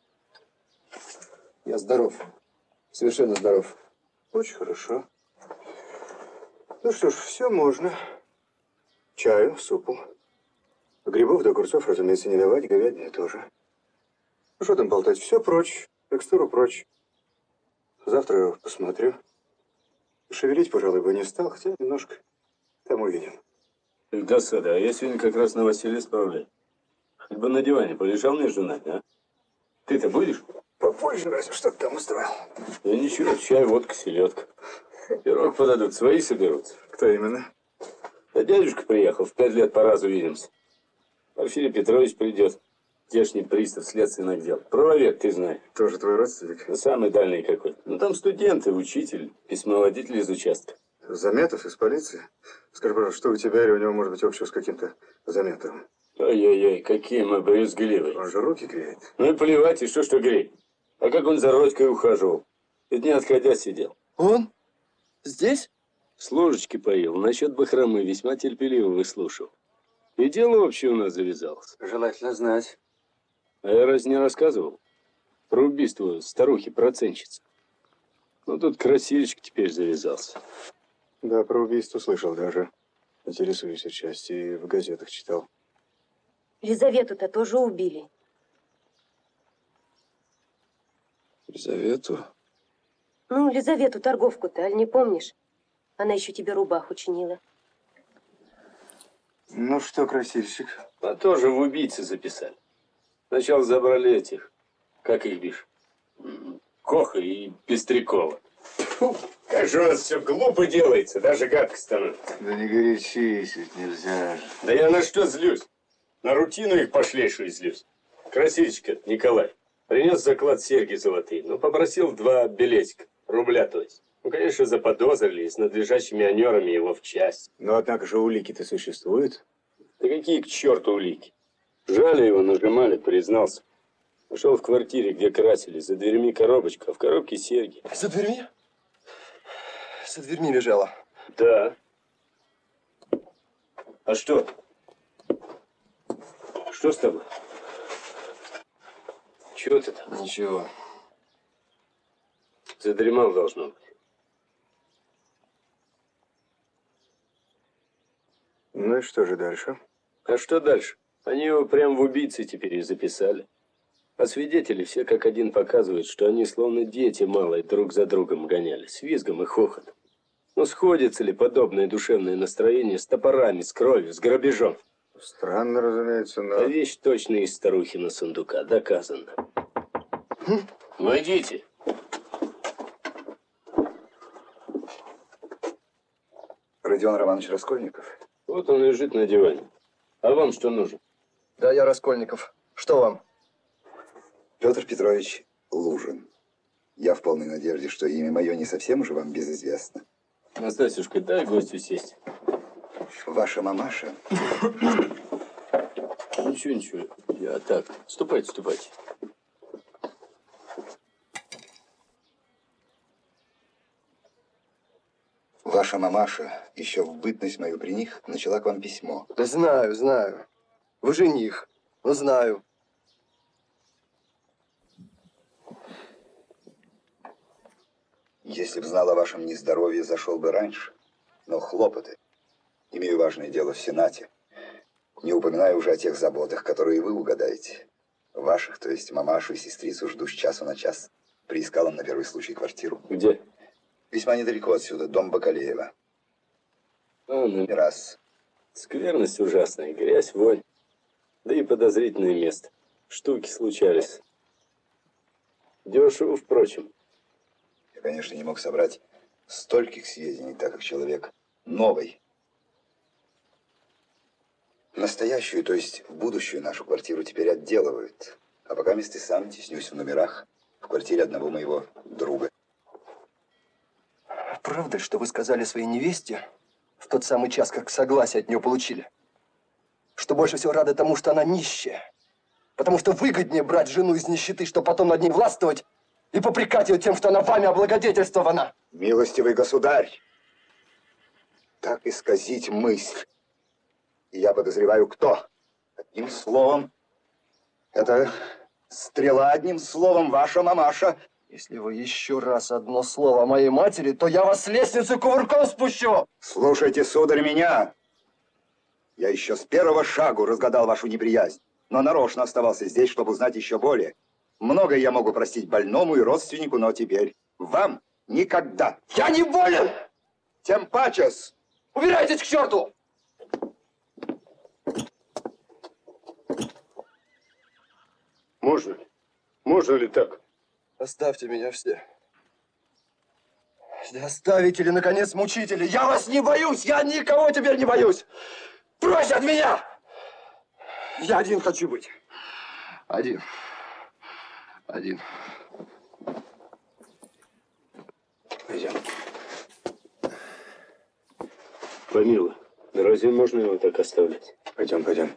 Я здоров. Совершенно здоров. Очень хорошо. Ну что ж, все можно. Чаю, супу. Грибов до огурцов, разумеется, не давать, говядине тоже. Ну что там болтать? Все прочь. Текстуру прочь. Завтра посмотрю. Шевелить, пожалуй, бы не стал, хотя немножко. Там увидим. Досада, а я сегодня как раз новоселье справляю. Хоть бы на диване полежал между нами, а? Ты-то будешь? Попозже разве что там устроил. Да ничего, чай, водка, селедка. Пирог подадут, свои соберутся. Кто именно? Да дядюшка приехал, в 5 лет по разу видимся. Порфирий Петрович придет. Здешний пристав следственных дел. Правовед, ты знаешь. Тоже твой родственник? Ну, самый дальний какой-то. Ну, там студенты, учитель, письмоводитель из участка. Заметов из полиции? Скажи, пожалуйста, что у тебя или у него может быть общего с каким-то Заметовым? Ой-ой-ой, какие мы брюзгливые. Он же руки греет. Ну и плевать, и что греет. А как он за Родькой ухаживал? И не отходя сидел. Он? Здесь? С ложечки поил, насчет бахромы весьма терпеливо выслушал. И дело вообще у нас завязалось. Желательно знать. А я разве не рассказывал? Про убийство старухи-процентщицы. Ну, тут красивичка теперь завязался. Да, про убийство слышал даже. Интересуюсь отчасти, и в газетах читал. Лизавету-то тоже убили. Лизавету? Ну, Лизавету, торговку-то, аль не помнишь? Она еще тебе рубаху чинила. Ну что, красильщик? А тоже в убийцы записали. Сначала забрали этих, как их бишь, Коха и Пестрякова. Фу, как же у нас все глупо делается, даже гадко становится. Да не горячись, ведь нельзя же. Да я на что злюсь? На рутину их пошлейшую злюсь. Красильщик Николай принес заклад серьги золотые, но попросил 2 билетика, рубля то есть. Ну, конечно, заподозрили и с надлежащими анерами его в часть. Но однако же улики-то существуют. Да какие к черту улики? Жали его, нажимали, признался. Нашел в квартире, где красили, за дверьми коробочка, а в коробке серьги. За дверьми? За дверьми лежала? Да. А что? Что с тобой? Чего ты там? Ничего. Задремал, должно быть. Ну и что же дальше? А что дальше? Они его прям в убийцы теперь и записали. А свидетели все как один показывают, что они словно дети малые друг за другом гонялись, с визгом и хохотом. Ну сходится ли подобное душевное настроение с топорами, с кровью, с грабежом? Странно, разумеется, но... А вещь точно из старухина сундука, доказано. Войдите. Родион Романович Раскольников. Вот он лежит на диване. А вам что нужно? Да, я Раскольников. Что вам? Петр Петрович Лужин. Я в полной надежде, что имя мое не совсем уже вам безызвестно. Настасюшка, дай гостю сесть. Ваша мамаша. Ничего, ничего. Я так. Ступайте, ступайте. Ваша мамаша еще в бытность мою при них начала к вам письмо. Да знаю, знаю. Вы жених. Ну, знаю. Если б знал о вашем нездоровье, зашел бы раньше. Но хлопоты. Имею важное дело в Сенате. Не упоминаю уже о тех заботах, которые вы угадаете. Ваших, то есть мамашу и сестрицу, жду с часу на час. Приискал им на первый случай квартиру. Где? Весьма недалеко отсюда, дом Бакалеева. Раз. Скверность ужасная, грязь, вонь. Да и подозрительное место. Штуки случались. Дешево, впрочем. Я, конечно, не мог собрать стольких сведений, так как человек новый. Настоящую, то есть будущую нашу квартиру теперь отделывают. А пока мест и сам теснюсь в номерах в квартире одного моего друга. Правда ли, что вы сказали своей невесте в тот самый час, как согласие от нее получили? Что больше всего рады тому, что она нищая. Потому что выгоднее брать жену из нищеты, чтобы потом над ней властвовать и попрекать ее тем, что она вами облагодетельствована. Милостивый государь, так исказить мысль. И я подозреваю, кто? Одним словом, это стрела, одним словом, ваша мамаша. Если вы еще раз одно слово о моей матери, то я вас с лестницы кувырком спущу. Слушайте, сударь, меня. Я еще с первого шагу разгадал вашу неприязнь, но нарочно оставался здесь, чтобы узнать еще более. Многое я могу простить больному и родственнику, но теперь вам никогда. Я не болен! Тем паче-с. Убирайтесь к черту! Можно ли? Можно ли так? Оставьте меня все. Оставите ли, наконец, мучители? Я вас не боюсь! Я никого теперь не боюсь! Прочь от меня! Я один хочу быть. Один. Один. Пойдем. Помилуй, разве можно его так оставлять? Пойдем, пойдем.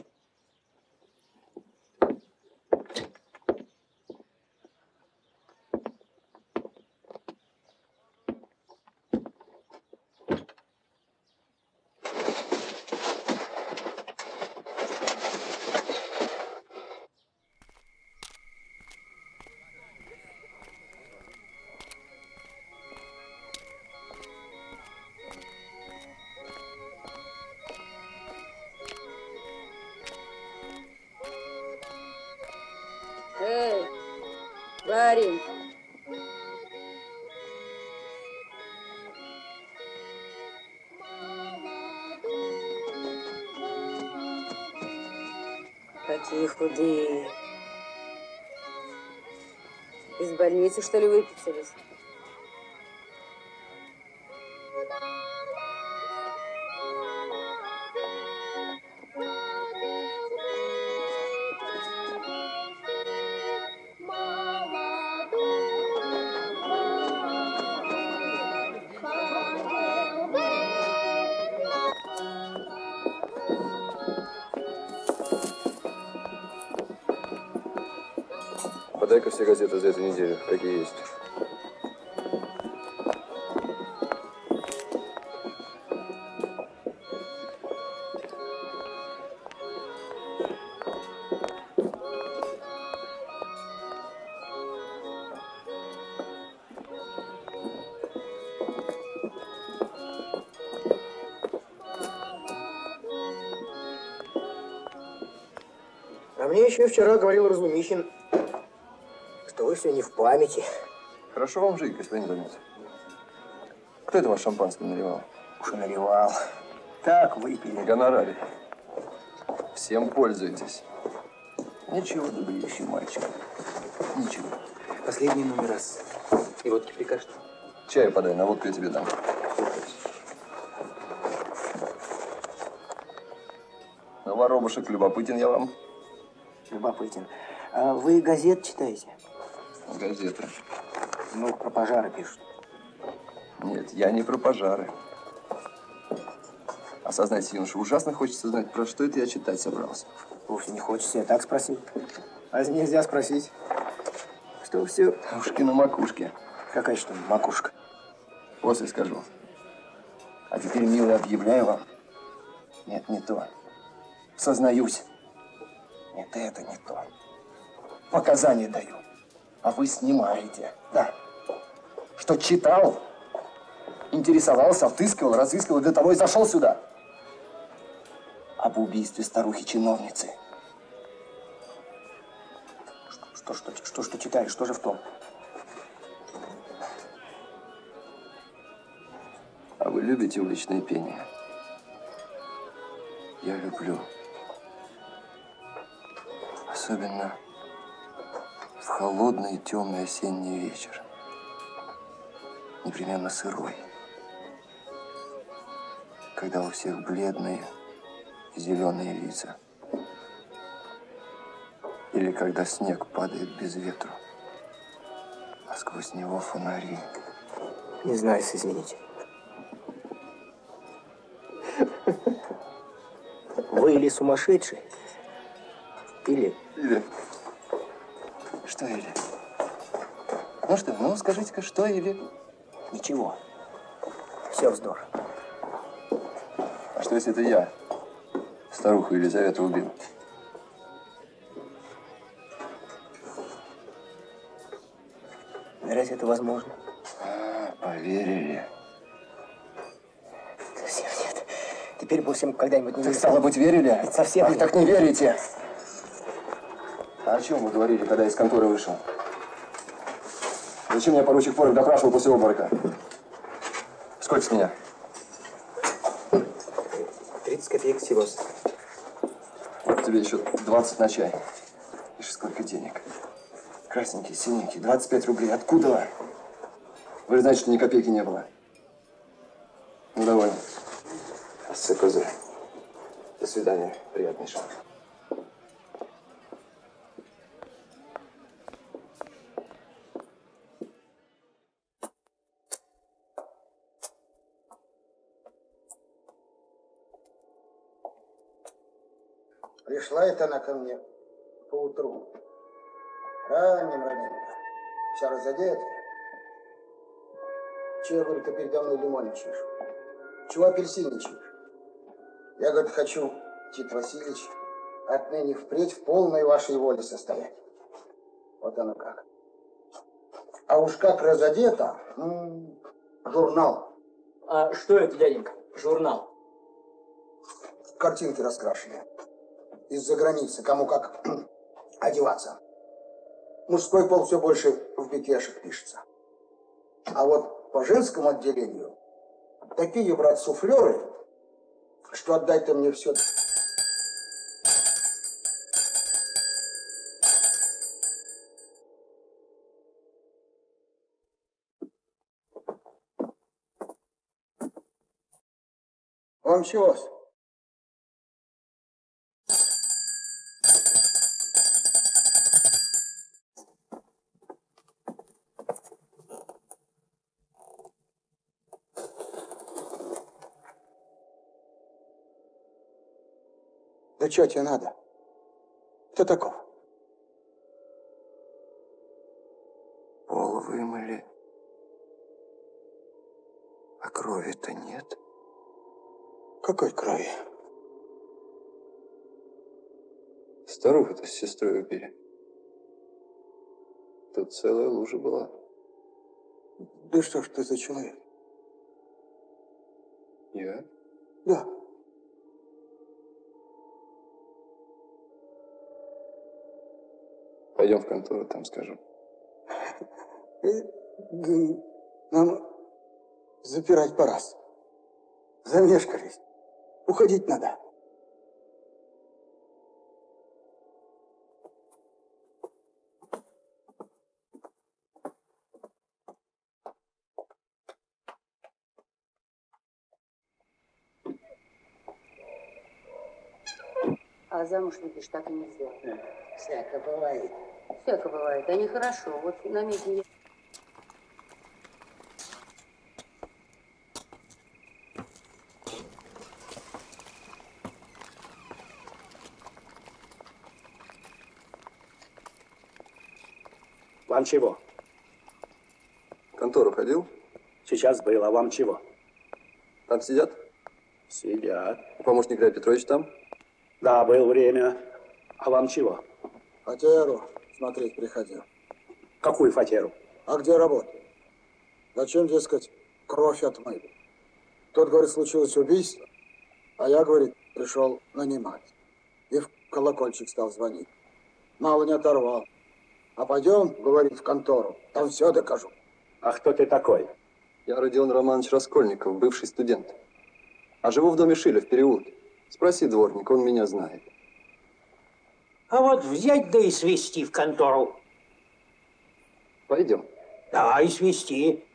Эй, парень. Какие худые. Из больницы, что ли, выписались? Подай-ка все газеты за эту неделю, какие есть. А мне еще вчера говорил Разумихин, что вы все не в памяти. Хорошо вам жить, господин Замес. Кто это ваш шампанское наливал? Уж и наливал. Так выпили. Гонорарий. Всем пользуйтесь. Ничего, добрейший мальчик. Ничего. Последний номер раз. И водки прикажете? Чаю подай, на водку я тебе дам. Ну, воробушек, любопытен я вам. Любопытен. А вы газет читаете? Газеты. Ну, про пожары пишут. Нет, я не про пожары. Осознайте, юноша, ужасно хочется знать, про что это я читать собрался. Вовсе не хочется, я так спросил. А если нельзя спросить? Что все? Ушки на макушке. Какая что макушка? После скажу. А теперь, милый, объявляю вам. Нет, не то. Сознаюсь. Нет, это не то. Показания даю. А вы снимаете. Да. Что читал, интересовался, отыскивал, разыскивал, для того и зашел сюда. Об убийстве старухи-чиновницы. Что читаешь? Что же в том? А вы любите уличное пение? Я люблю. Особенно в холодный темный осенний вечер. Непременно сырой. Когда у всех бледные и зеленые лица. Или когда снег падает без ветру, а сквозь него фонари. Не знаю, извините. Вы или сумасшедший, или... Что или? Ну что, ну скажите-ка, что или? Ничего. Все вздор. А что если это я старуху Елизавету убил? Разве это возможно? Поверили. Совсем нет. Теперь будем когда-нибудь не Так стало быть, верили? Это совсем вы так не верите. А о чем вы говорили, когда из конторы вышел? Зачем меня поручик Порох допрашивал после обморока? Сколько с меня? 30 копеек всего. Вот тебе еще 20 на чай. Видишь, сколько денег. Красненький, синенький, 25 рублей. Откуда? Вы же знаете, что ни копейки не было. Ну, довольно. Козырь. До свидания, приятнейшего. Пришла это она ко мне поутру. Ранним. Вся разодетая. Чего, говорит, ты передо мной лимонничаешь? Чего апельсинничаешь? Я, говорит, хочу, Тит Васильевич, отныне впредь в полной вашей воле состоять. Вот оно как. А уж как разодета, журнал. А что это, дяденька? Журнал? Картинки раскрашенные. Из-за границы, кому как одеваться. Мужской пол все больше в бекешек пишется. А вот по женскому отделению такие, брат, суфлеры, что отдать-то мне все. Вам чего? Да что тебе надо? Кто таков? вымыли. А крови-то нет. Какой крови? Старуху-то с сестрой убили. Тут целая лужа была. Да что ж ты за человек? Я? Да. Пойдем в контору, там скажу. Нам запирать пора. Замешкались. Уходить надо. А замуж выйдешь так и нельзя. Всяко бывает. Всяко бывает, а нехорошо. Вот на медне. Вам чего? В контору ходил? Сейчас был, а вам чего? Там сидят? Сидят. Помощник Илья Петрович там? Да, был время. А вам чего? Фатеру смотреть приходил. Какую фатеру? А где работает? Зачем, дескать, кровь отмыли? Тот, говорит, случилось убийство, а я, говорит, пришел нанимать. И в колокольчик стал звонить. Мало не оторвал. А пойдем, говорит, в контору, там все докажу. А кто ты такой? Я Родион Романович Раскольников, бывший студент. А живу в доме Шиля в переулке. Спроси дворник, он меня знает. А вот взять да и свести в контору. Пойдем. Да, и свести.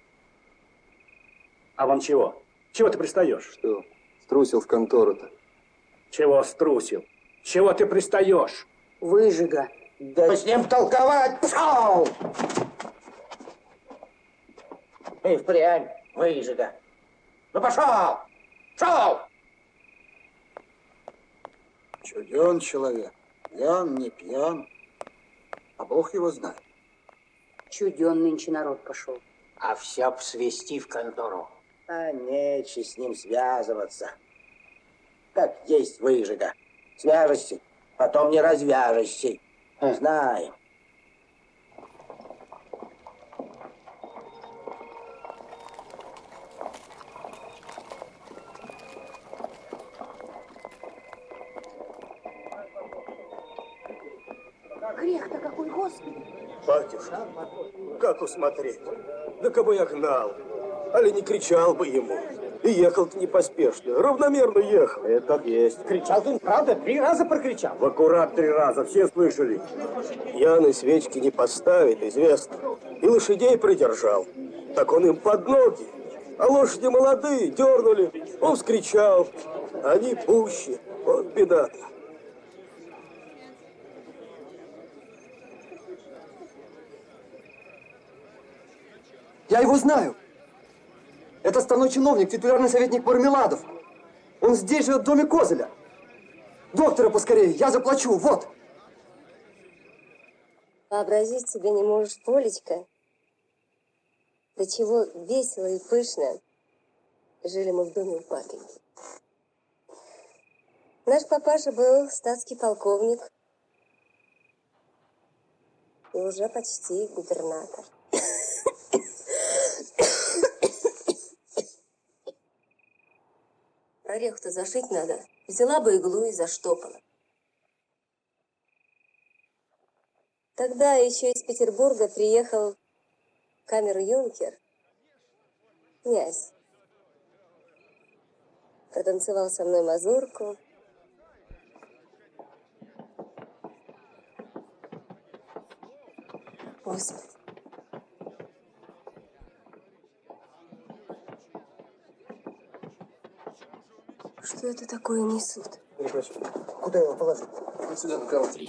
А вам чего? Чего ты пристаешь? Что? Струсил в контору-то. Чего струсил? Чего ты пристаешь? Выжига. Да с ним толковать! Пшел! И впрямь выжига. Ну пошел! Пшел! Чуден человек. Пьян, не пьян. А Бог его знает. Чуден нынче народ пошел. А все б свести в контору. А нече с ним связываться. Как есть выжига. Свяжешься, потом не развяжешься. Знаю. Грех-то какой, Господи! Батюшка, как усмотреть? Да кого я гнал, али не кричал бы ему. И ехал-то не поспешно, равномерно ехал. Это как есть. Кричал ты, правда? 3 раза прокричал. В аккурат 3 раза, все слышали. Пьяный свечки не поставит, известно. И лошадей придержал. Так он им под ноги. А лошади молодые, дернули. Он вскричал. Они пуще. Вот беда-то. Я его знаю. Это отставной чиновник, титулярный советник Мармеладов. Он здесь живет в доме Козеля. Доктора поскорее, я заплачу, вот. Вообразить себе не можешь, Полечка, до чего весело и пышно жили мы в доме у папеньки. Наш папаша был статский полковник и уже почти губернатор. Ореху-то зашить надо. Взяла бы иглу и заштопала. Тогда еще из Петербурга приехал камер-юнкер, князь. Протанцевал со мной мазурку. Господи. Что это такое несут? Перепросим. Куда его положить? Вот сюда, на кровать.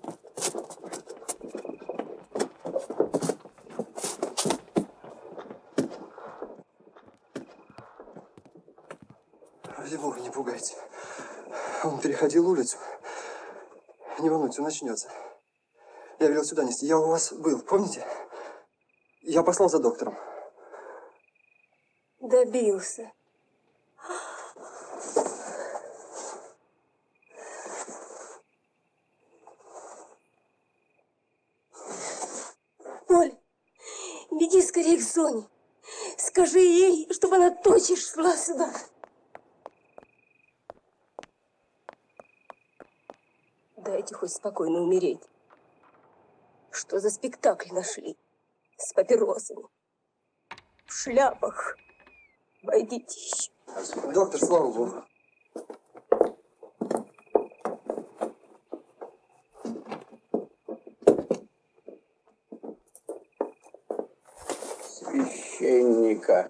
Ради бога, не пугайте. Он переходил улицу. Не волнуйтесь, он начнется. Я велел сюда нести. Я у вас был, помните? Я послал за доктором. Добился. Поль, беги скорее к Соне. Скажи ей, чтобы она тотчас шла сюда. Дайте хоть спокойно умереть. Что за спектакль нашли? С папиросами. В шляпах. Войдите еще. Доктор, слава богу. Священника.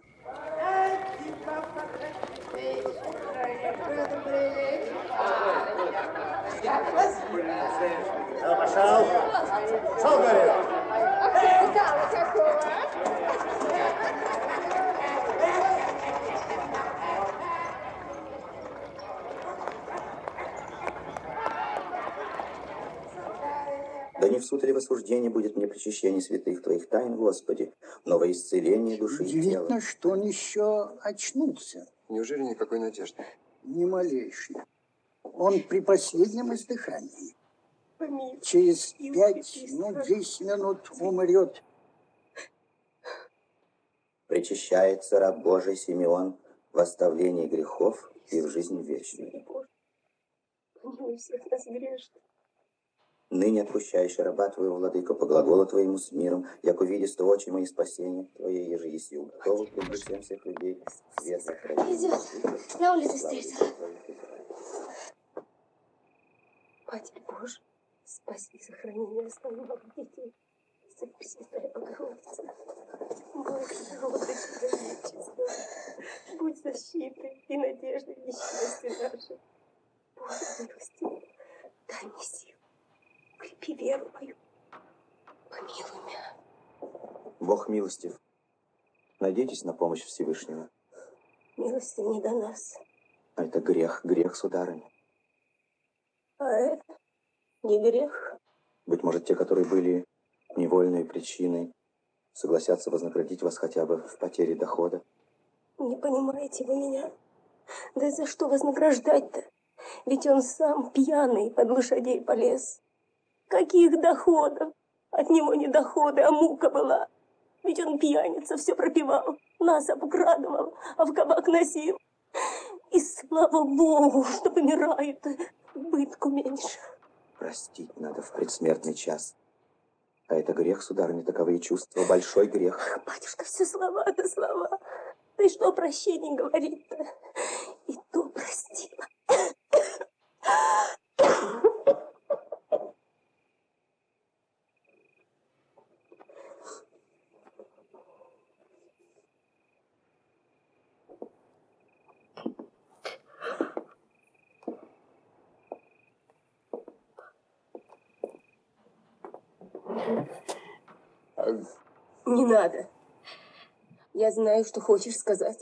Пошел. Пошел, говорю. Да не в суд или в осуждении будет мне причащение святых Твоих тайн, Господи, но во исцеление души и тела. Удивительно, что он еще очнулся. Неужели никакой надежды? Ни малейшей. Он при последнем издыхании. Помилуй. Через 5-10 минут умрет. Причащается раб Божий Симеон в оставлении грехов и в жизнь вечную. Помилуй всех нас грешных. Ныне отпущающий раба Твоего, Владыка, по глаголу Твоему с миром, як увидишь то очи мои спасения Твое, еже еси уготову пред лицем всех людей, светло Идет. На улице встретила. Матерь Божия, спаси и сохрани меня, оставленных детей. Пресвятая Богородица, Бог народа тебя вечества, будь защитой и надеждой в несчастье наше. Боже милостивый, дай мне силу, укрепи веру мою, помилуй меня. Бог милостив, надейтесь на помощь Всевышнего. Милости не до нас. А это грех, грех, сударыня. А это не грех. Быть может, те, которые были невольной причиной, согласятся вознаградить вас хотя бы в потере дохода. Не понимаете вы меня? Да за что вознаграждать-то? Ведь он сам пьяный под лошадей полез. Каких доходов? От него не доходы, а мука была. Ведь он пьяница, все пропивал, нас обкрадывал, а в кабак носил. И слава Богу, что помирает, убытку меньше. Простить надо в предсмертный час. А это грех, сударыня, таковые чувства, большой грех. Ах, батюшка, все слова да слова. Да и что о прощении говорить-то? И то простила. Не надо. Я знаю, что хочешь сказать.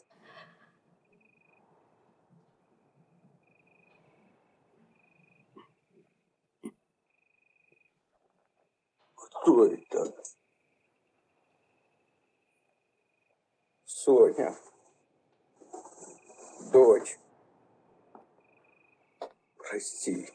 Кто это? Соня. Дочь. Прости.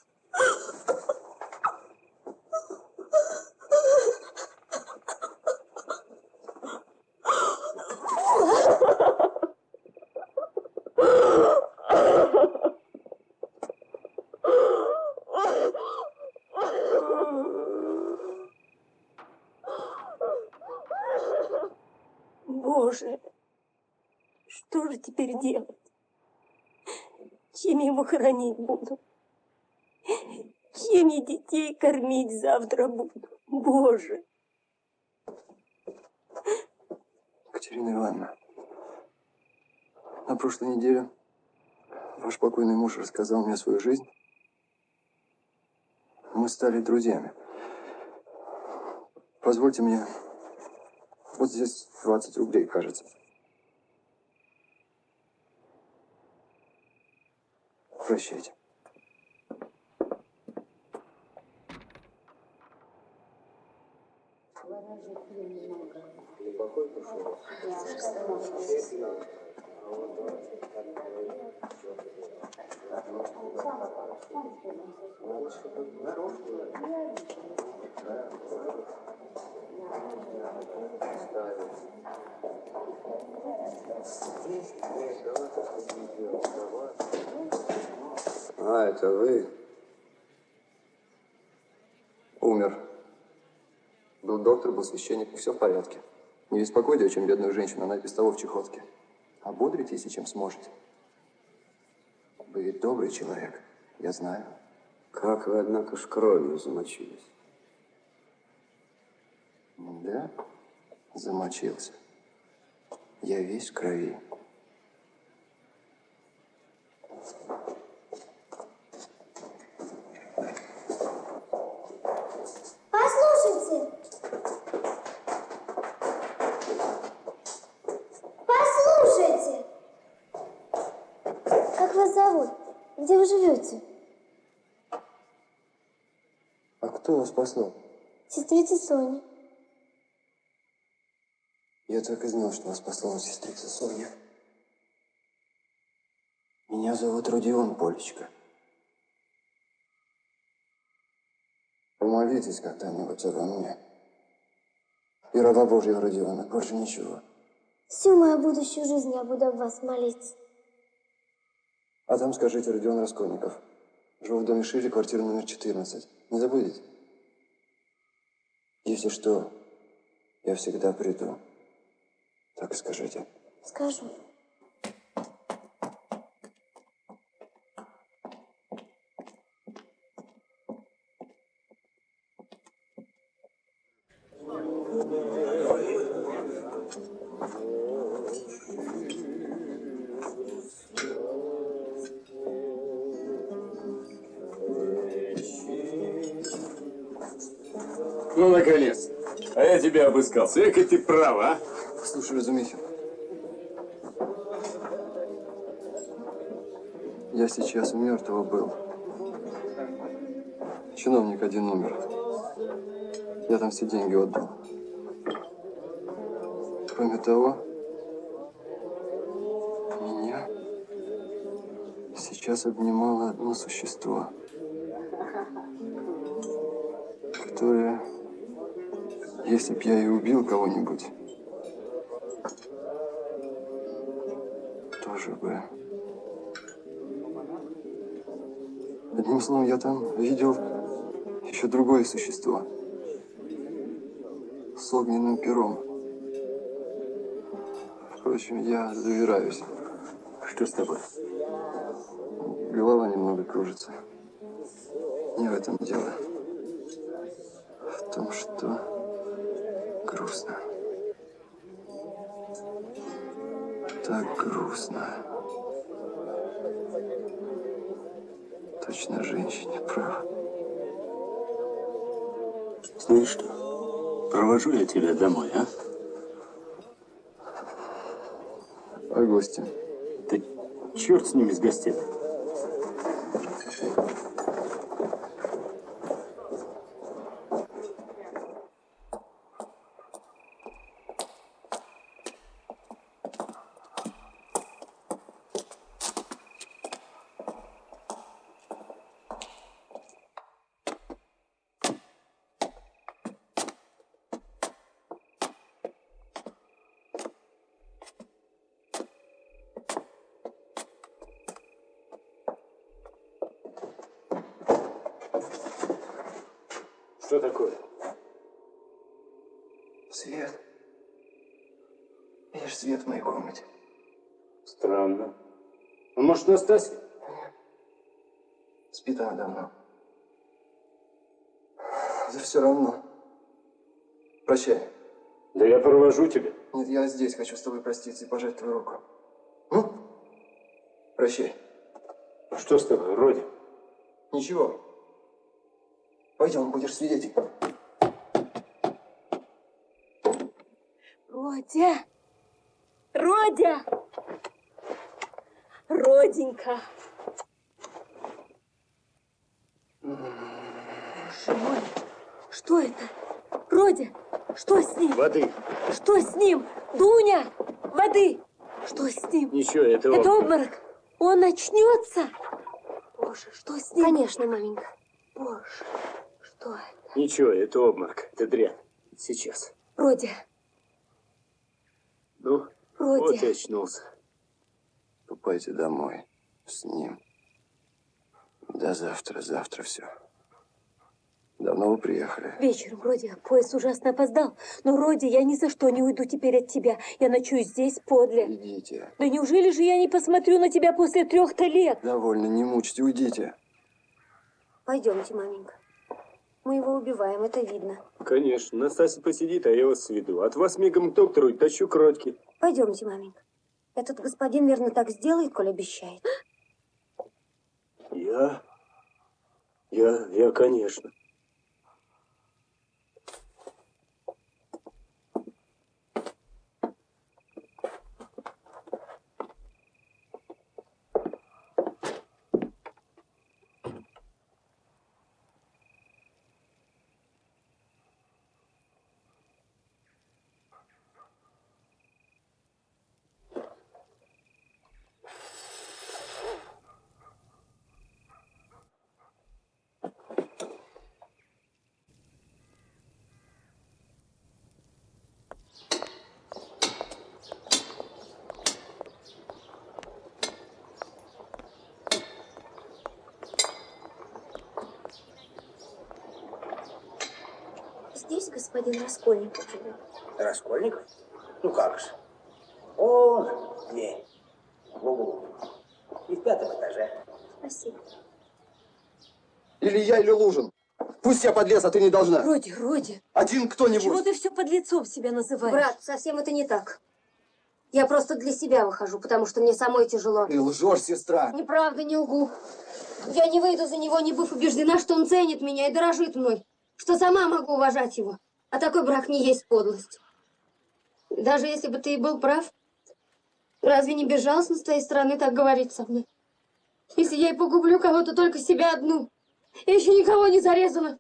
Боже, что же теперь делать? Чем я его хоронить буду? Чем я детей кормить завтра буду? Боже! Катерина Ивановна, на прошлой неделе ваш покойный муж рассказал мне свою жизнь. Мы стали друзьями. Позвольте мне, вот здесь 20 рублей, кажется. Прощайте. А, это вы? Умер. Был доктор, был священник, и все в порядке. Не беспокойте, о чем бедную женщину, она и без того в чехотке. Ободрите, если чем сможете. Вы ведь добрый человек, я знаю. Как вы, однако, ж кровью замочились? Да, замочился. Я весь в крови. Послушайте! Послушайте! Как вас зовут? Где вы живете? А кто вас послал? Сестрица Соня. Я так и знал, что вас послала сестрица Соня. Меня зовут Родион, Полечка. Помолитесь когда-нибудь обо мне. И раба Божьего Родиона, больше ничего. Всю мою будущую жизнь я буду об вас молиться. А там скажите, Родион Раскольников. Живу в доме Шире, квартира номер 14. Не забудете? Если что, я всегда приду. Так и скажите. Скажу. Ну, наконец. А я тебя обыскался. Эка ты права. Слушай, Разумихин. Я сейчас у мертвого был. Чиновник один умер. Я там все деньги отдал. Кроме того, меня сейчас обнимало одно существо, которое, если б я и убил кого-нибудь, тоже бы. Одним словом, я там видел еще другое существо с огненным пером. Впрочем, я завираюсь. Что с тобой? Голова немного кружится. Не в этом дело. В том, что грустно. Так грустно. Точно женщине прав. Знаешь что? Провожу я тебя домой, а? А гости? Да черт с ними, с гостями. Что такое? Свет. Видишь, свет в моей комнате. Странно. А может, Настасья? Спит она давно. Да все равно. Прощай. Да я провожу тебя. Нет, я здесь хочу с тобой проститься и пожать твою руку. Ну? Прощай. Что с тобой, Родя? Ничего. Пойдем, будешь свидетель. Родя! Родя! Роденька! Боже мой, что это? Родя, Что с ним? Воды. Что с ним? Дуня! Воды! Что с ним? Ничего, это Это он. обморок. Он очнется. Боже, что с ним? Конечно, маменька. Боже, что это? Ничего, это обморок. Это дрянь. Сейчас. Родя. Ну, Родя. вот и очнулся. Ступайте домой с ним. До завтра, завтра все. Давно вы приехали? Вечером, Родя, поезд ужасно опоздал. Но, Родя, я ни за что не уйду теперь от тебя. Я ночую здесь, подле. Идите. Да неужели же я не посмотрю на тебя после 3 лет? Довольно, не мучьте, уйдите. Пойдемте, маменька. Мы его убиваем, это видно. Конечно. Настасья посидит, а я вас сведу. От вас мигом к доктору и тащу к Родьке. Пойдемте, маменька. Этот господин, верно, так сделает, коль обещает. Я, конечно. Здесь господин Раскольников живет. Раскольников? Ну как же. Он дверь. В углу. И в 5-м этаже. Спасибо. Или я, или Лужин. Пусть я подлец, а ты не должна. Родя, Родя. Один кто-нибудь. Чего ты все подлецом себя называешь? Брат, совсем это не так. Я просто для себя выхожу, потому что мне самой тяжело. Ты лжешь, сестра. Неправда, не лгу. Я не выйду за него, не быв убеждена, что он ценит меня и дорожит мной, что сама могу уважать его. А такой брак не есть подлость. Даже если бы ты и был прав, разве не безжалостно с твоей стороны так говорить со мной? Если я и погублю кого-то, только себя одну. Я еще никого не зарезала.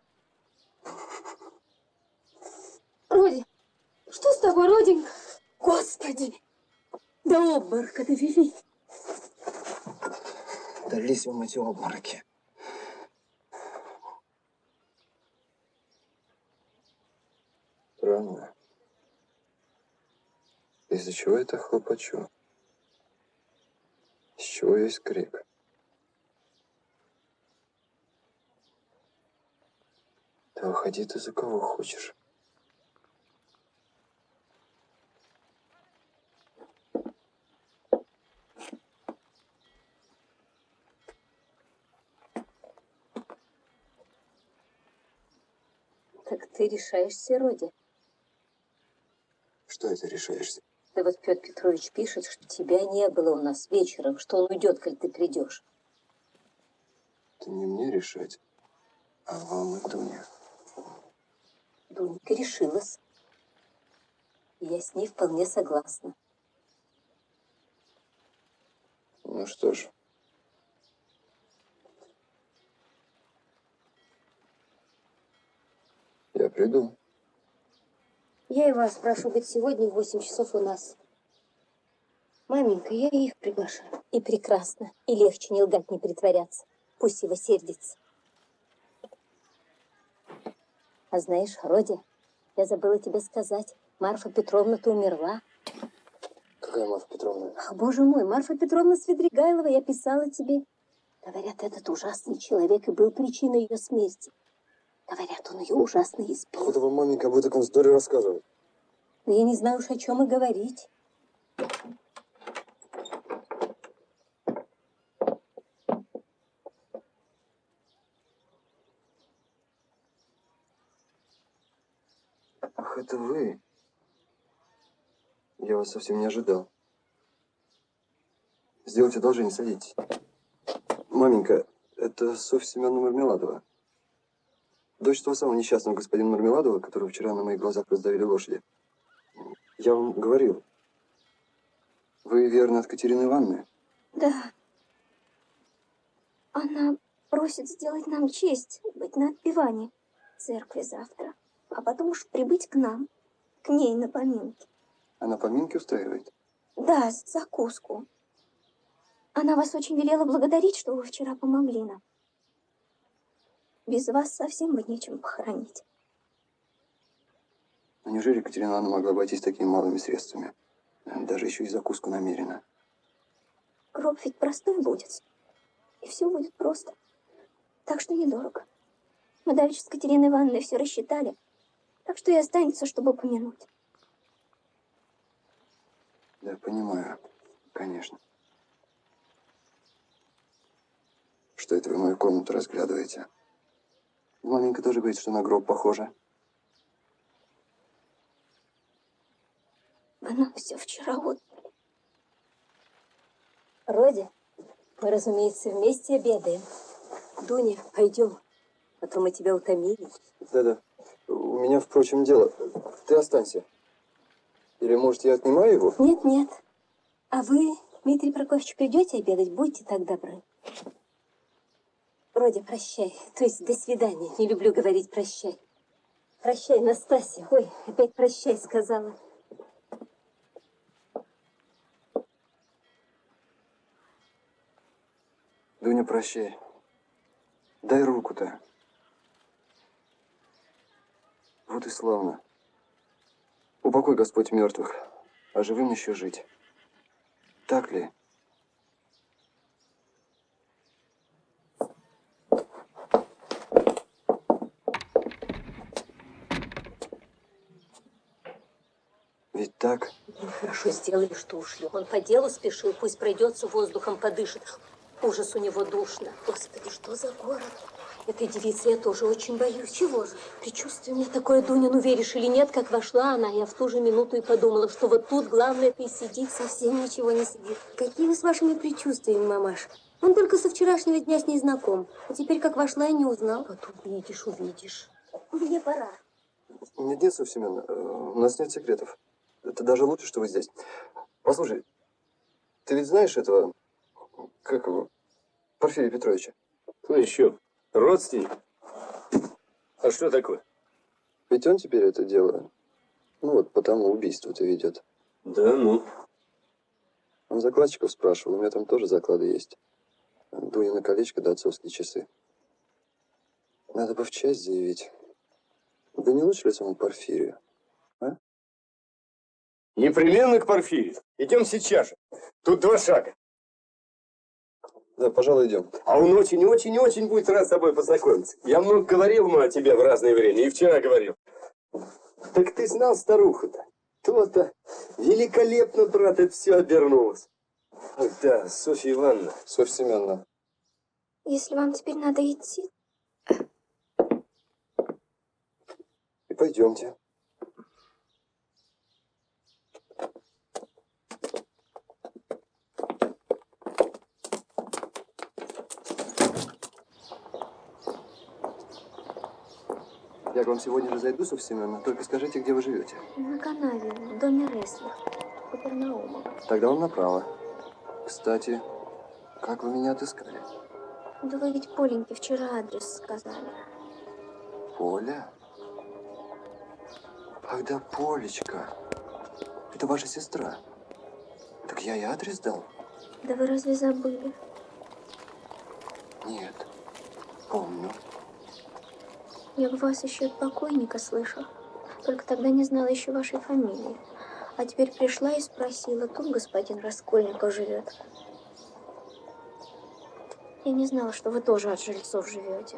Роди, что с тобой, Роденька? Господи! До обморока довели. Дались вам эти обмороки. Странно. Из-за чего я так хлопочу? С чего есть крик? Да выходи ты за кого хочешь. Так ты решаешься, Родя? Что это решаешься? Да вот Петр Петрович пишет, что тебя не было у нас вечером, что он уйдет, коль ты придешь. Это не мне решать, а вам и Дуне. Дунька решилась. И я с ней вполне согласна. Ну что ж. Я приду. Я и вас прошу быть сегодня в 8 часов у нас. Маменька, я их приглашаю. И прекрасно. И легче не лгать, не притворяться. Пусть его сердится. А знаешь, Родя, я забыла тебе сказать. Марфа Петровна-то умерла. Какая Марфа Петровна? Ах, боже мой, Марфа Петровна Свидригайлова, я писала тебе. Говорят, этот ужасный человек и был причиной ее смерти. Говорят, он ее ужасно избил. Откуда вам маменька об таком вздоре рассказывает? Но я не знаю уж, о чем и говорить. Ах, это вы? Я вас совсем не ожидал. Сделайте одолжение, садитесь. Маменька, это Софья Семеновна Мармеладова. Дочь того самого несчастного господина Мармеладова, которого вчера на моих глазах раздавили лошади. Я вам говорил. Вы, верно, от Катерины Ивановны? Да. Она просит сделать нам честь быть на отпевании в церкви завтра, а потом уж прибыть к нам. к ней на поминки. Она поминки устраивает? Да, закуску. Она вас очень велела благодарить, что вы вчера помогли нам. Без вас совсем бы нечем похоронить. Но неужели Екатерина Ивановна могла обойтись такими малыми средствами? Даже еще и закуску намеренно. Гроб ведь простой будет. И все будет просто. Так что недорого. Мы давеча с Катериной Ивановной все рассчитали. Так что и останется, чтобы помянуть. Да, понимаю. Конечно. Что это вы мою комнату разглядываете? Маменька тоже говорит, что на гроб похоже. Вы нам все вчера отдали. Родя, мы, разумеется, вместе обедаем. Дуня, пойдем, а то мы тебя утомили. Да-да. У меня, впрочем, дело. Ты останься. Или, может, я отнимаю его? Нет, нет. А вы, Дмитрий Прокофьевич, придете обедать? Будьте так добры. Родя, прощай. То есть, до свидания. Не люблю говорить прощай. Прощай, Настасья. Ой, опять прощай сказала. Дуня, прощай. Дай руку-то. Вот и славно. Упокой Господь мертвых, а живым еще жить. Так ли? Ведь так? Хорошо сделали, что ушли. Он по делу спешил, пусть пройдется, воздухом подышит. Ужас у него душно. Господи, что за город? Этой девицы я тоже очень боюсь. Чего же? Предчувствие у меня такое, Дуня, ну веришь или нет, как вошла она, я в ту же минуту и подумала, что вот тут главное-то и сидит, совсем ничего не сидит. Какие вы с вашими предчувствиями, мамаш? Он только со вчерашнего дня с ней знаком. А теперь как вошла и не узнал. Вот увидишь, увидишь. Мне пора. Нет, Софья Семеновна, у нас нет секретов. Это даже лучше, что вы здесь. Послушай, ты ведь знаешь этого, как его, Порфирия Петровича? Ну еще, родственник. А что такое? Ведь он теперь это дело, ну вот по тому убийству-то ведет. Да ну. Он закладчиков спрашивал, у меня там тоже заклады есть. Дунина колечко да отцовские часы. Надо бы в часть заявить. Да не лучше ли самому Порфирию? А? Непременно к Порфирию. Идем сейчас же. Тут 2 шага. Да, пожалуй, идем. А он очень будет рад с тобой познакомиться. Я много говорил ему о тебе в разное время, и вчера говорил. Так ты знал старуху-то? То-то. Великолепно, брат, это все обернулось. Ах да, Софья Ивановна. Софья Семеновна. Если вам теперь надо идти... И пойдемте. Я к вам сегодня же зайду, Софья Семеновна, только скажите, где вы живете. На канаве, в доме Реслер, в Капернаумова. Тогда вам направо. Кстати, как вы меня отыскали? Да вы ведь Поленьке вчера адрес сказали. Поля? Ах да, Полечка. Это ваша сестра. Так я ей адрес дал? Да вы разве забыли? Нет, помню. Я бы вас еще от покойника слышала. Только тогда не знала еще вашей фамилии. А теперь пришла и спросила, тут господин Раскольников живет. Я не знала, что вы тоже от жильцов живете.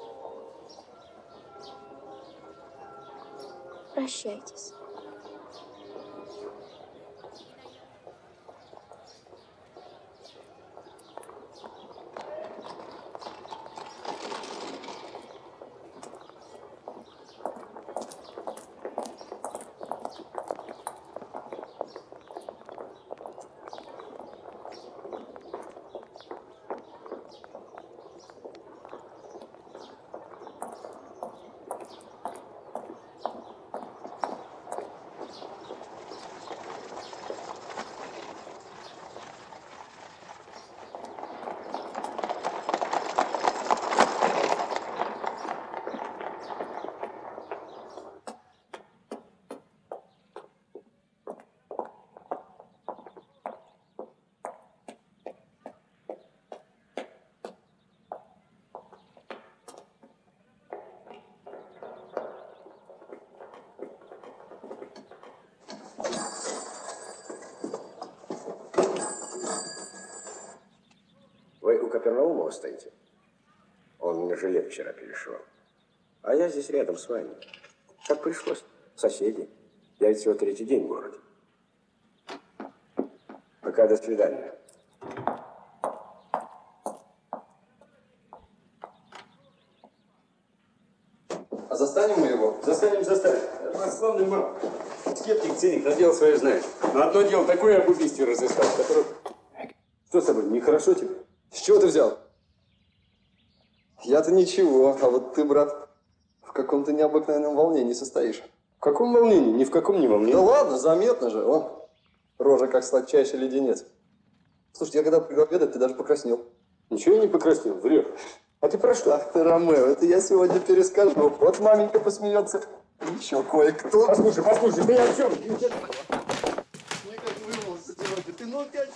Прощайтесь. Капернаума стоите. Он мне жилет вчера перешел. А я здесь рядом с вами. Как пришлось. Соседи. Я ведь всего 3-й день в городе. Пока, до свидания. А застанем мы его? Застанем. Это наш славный маг. Скептик, циник, но дело свое знает. Но одно дело такое об убийстве разыскал, которое... Что с тобой, нехорошо тебе? С чего ты взял? Я-то ничего, а вот ты, брат, в каком-то необыкновенном волнении состоишь. В каком волнении? Ни в каком не волнении. Да ладно, заметно же. Вон, рожа как сладчайший леденец. Слушай, я когда приговедал, ты даже покраснел. Ничего я не покраснел, врешь. А ты про что? Ах ты, Ромео, это я сегодня перескажу. Вот маменька посмеется. Еще кое-кто. Послушай, ты о чем? Ты ну опять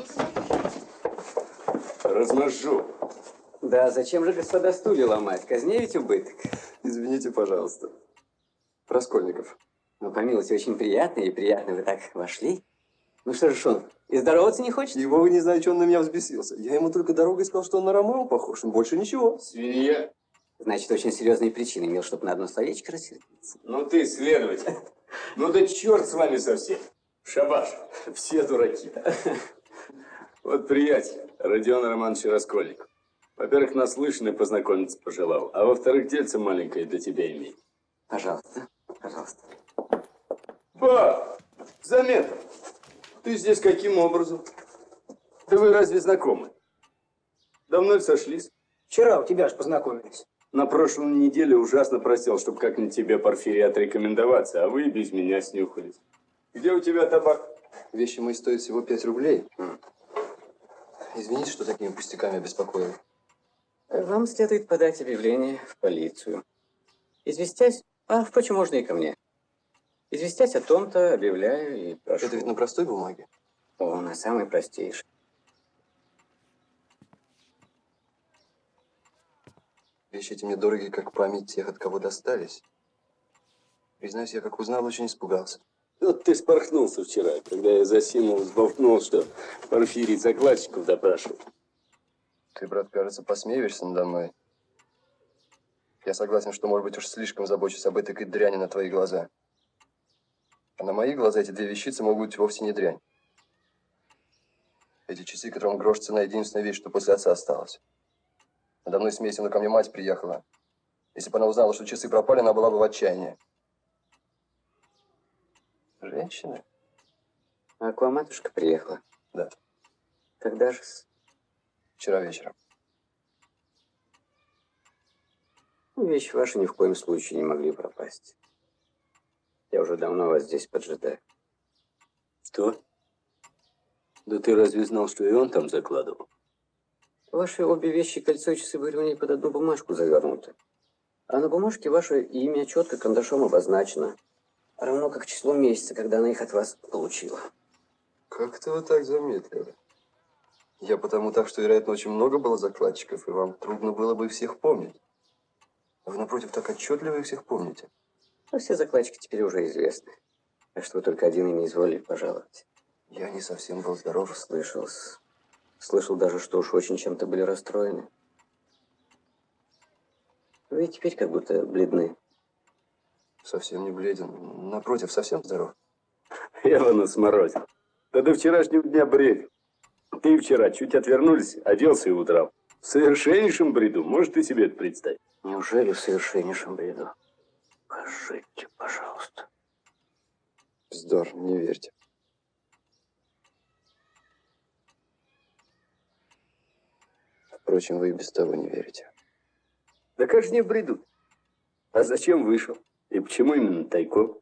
Размажу. Да, зачем же, господа, стулья ломать? Казне ведь убыток. Извините, пожалуйста. Раскольников. Ну, помилуйте, очень приятно, и приятно вы так вошли. Ну что же, он и здороваться не хочет? Его вы не знаете, что он на меня взбесился. Я ему только дорогой сказал, что он на Ромео похож, больше ничего. Свинья. Значит, очень серьезные причины имел, чтобы на одно словечко рассердиться. Ну ты, следователь. Ну да черт с вами совсем. Шабаш. Все дураки. Вот приятель, Родион Романович Раскольников. Во-первых, наслышан и познакомиться пожелал. А во-вторых, дельце маленькое для тебя имеет. Пожалуйста, пожалуйста. Ба! Заметно. Ты здесь каким образом? Да вы разве знакомы? Давно ли сошлись? Вчера у тебя же познакомились. На прошлой неделе ужасно просил, чтобы как-нибудь тебе, Порфирий, отрекомендоваться, а вы и без меня снюхались. Где у тебя табак? Вещи мои стоят всего 5 рублей. Извините, что такими пустяками обеспокоил. Вам следует подать объявление в полицию. Известясь, впрочем, можно и ко мне. Известясь о том-то, объявляю и прошу. Это ведь на простой бумаге? О, на самой простейшей. Вещи эти мне дороги, как память тех, от кого достались. Признаюсь, я как узнал, очень испугался. Вот ты спорхнулся вчера, когда я за Симу взболтнул, что Порфирий закладчиков допрашивал. Ты, брат, кажется, посмеиваешься надо мной. Я согласен, что, может быть, уж слишком забочусь об этой дряни на твои глаза. А на мои глаза эти 2 вещицы могут быть вовсе не дрянь. Эти часы, которым грош цена, единственная вещь, что после отца осталась. Надо мной смеется, но ко мне мать приехала. Если бы она узнала, что часы пропали, она была бы в отчаянии. Женщина? А к вам матушка приехала? Да. Когда же? Вчера вечером. Вещи ваши ни в коем случае не могли пропасть. Я уже давно вас здесь поджидаю. Что? Да ты разве знал, что и он там закладывал? Ваши обе вещи, кольцо и часы, были у ней под одну бумажку завернуты. А на бумажке ваше имя четко карандашом обозначено. Равно как число месяца, когда она их от вас получила. Как-то вы так заметили. Я потому так, что, вероятно, очень много было закладчиков, и вам трудно было бы их всех помнить. А вы, напротив, так отчетливо их всех помните. Но все закладчики теперь уже известны. Так что вы только один и не изволили пожаловать. Я не совсем был здоров. Слышал даже, что уж очень чем-то были расстроены. Вы теперь как будто бледны. Совсем не бледен. Напротив, совсем здоров. Я вон сморозил. Да до вчерашнего дня бредил. Ты вчера чуть отвернулись, оделся и удрал. В совершеннейшем бреду. Может, ты себе это представить? Неужели в совершеннейшем бреду? Скажите, пожалуйста. Вздор, не верьте. Впрочем, вы и без того не верите. Да как же не в бреду? А зачем вышел? И почему именно тайком?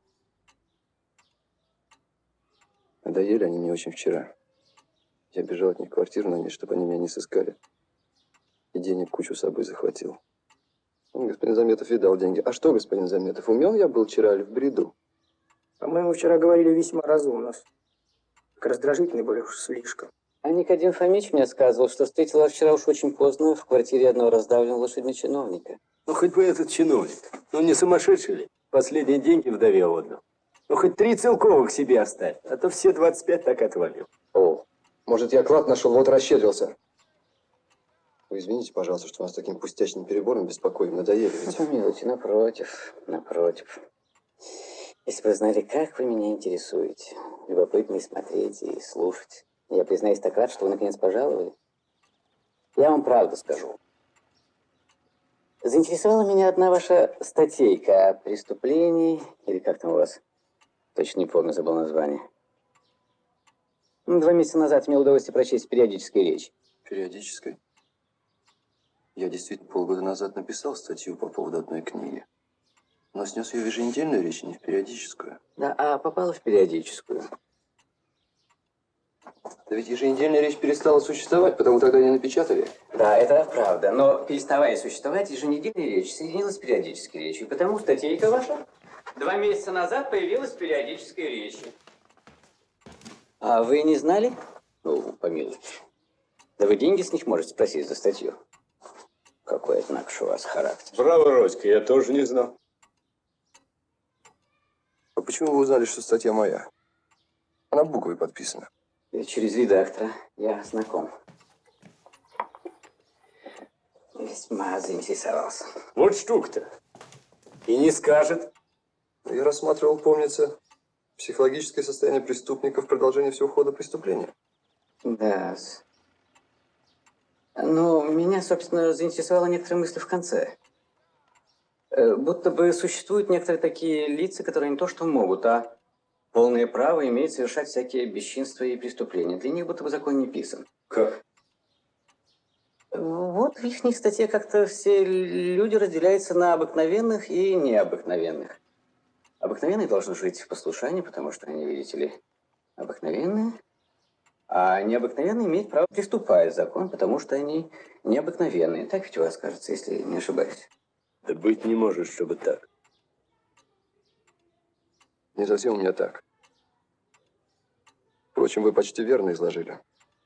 Надоели они мне очень вчера. Я бежал от них в квартиру на ней, чтобы они меня не сыскали. И денег кучу с собой захватил. Господин Заметов видал деньги. А что, господин Заметов, умен я был вчера или в бреду? По-моему, вчера говорили весьма разумно. Так раздражительны были уж слишком. А Никодим Фомич мне сказывал, что встретил вас вчера уж очень поздно в квартире одного раздавленного лошадьми чиновника. Ну, хоть бы этот чиновник. Ну, не сумасшедший ли? Последние деньги вдове отдал. Ну, хоть 3 целковых себе оставь, а то все 25 так отвалил. О, может, я клад нашел, вот расщедрился. Вы извините, пожалуйста, что вас таким пустячным перебором беспокоим. Надоели ведь. Помилуйте, напротив, напротив. Если бы вы знали, как вы меня интересуете. Любопытно и смотреть, и слушать. Я, признаюсь, так рад, что вы наконец пожаловали. Я вам правду скажу. Заинтересовала меня одна ваша статейка о преступлении, или как там у вас, точно не помню, забыл название. 2 месяца назад имел удовольствие прочесть периодическую речь. Периодической? Я действительно полгода назад написал статью по поводу одной книги. Но снес ее в еженедельную речь, не в периодическую. Да, а попала в периодическую. Да ведь еженедельная речь перестала существовать, потому тогда не напечатали. Да, это правда. Но переставая существовать, еженедельная речь соединилась с периодической речью. И потому статейка ваша 2 месяца назад появилась в периодической речи. А вы не знали? Ну, помилуйте. Да вы деньги с них можете просить за статью. Какой, однако, у вас характер. Браво, Родька, я тоже не знал. А почему вы узнали, что статья моя? Она буквой подписана. Через редактора я знаком. Весьма заинтересовался. Вот штука-то. И не скажет. Я рассматривал, помнится, психологическое состояние преступника в продолжении всего хода преступления. Да. Ну, меня, собственно, заинтересовала некоторые мысли в конце. Будто бы существуют некоторые такие лица, которые не то что могут, а полное право имеют совершать всякие бесчинства и преступления. Для них будто бы закон не писан. Как? Вот в их статье как-то все люди разделяются на обыкновенных и необыкновенных. Обыкновенные должны жить в послушании, потому что они, видите ли, обыкновенные. А необыкновенные имеют право приступать в закон, потому что они необыкновенные. Так ведь у вас кажется, если не ошибаюсь. Да быть не может, чтобы так. Не совсем у меня так. Впрочем, вы почти верно изложили.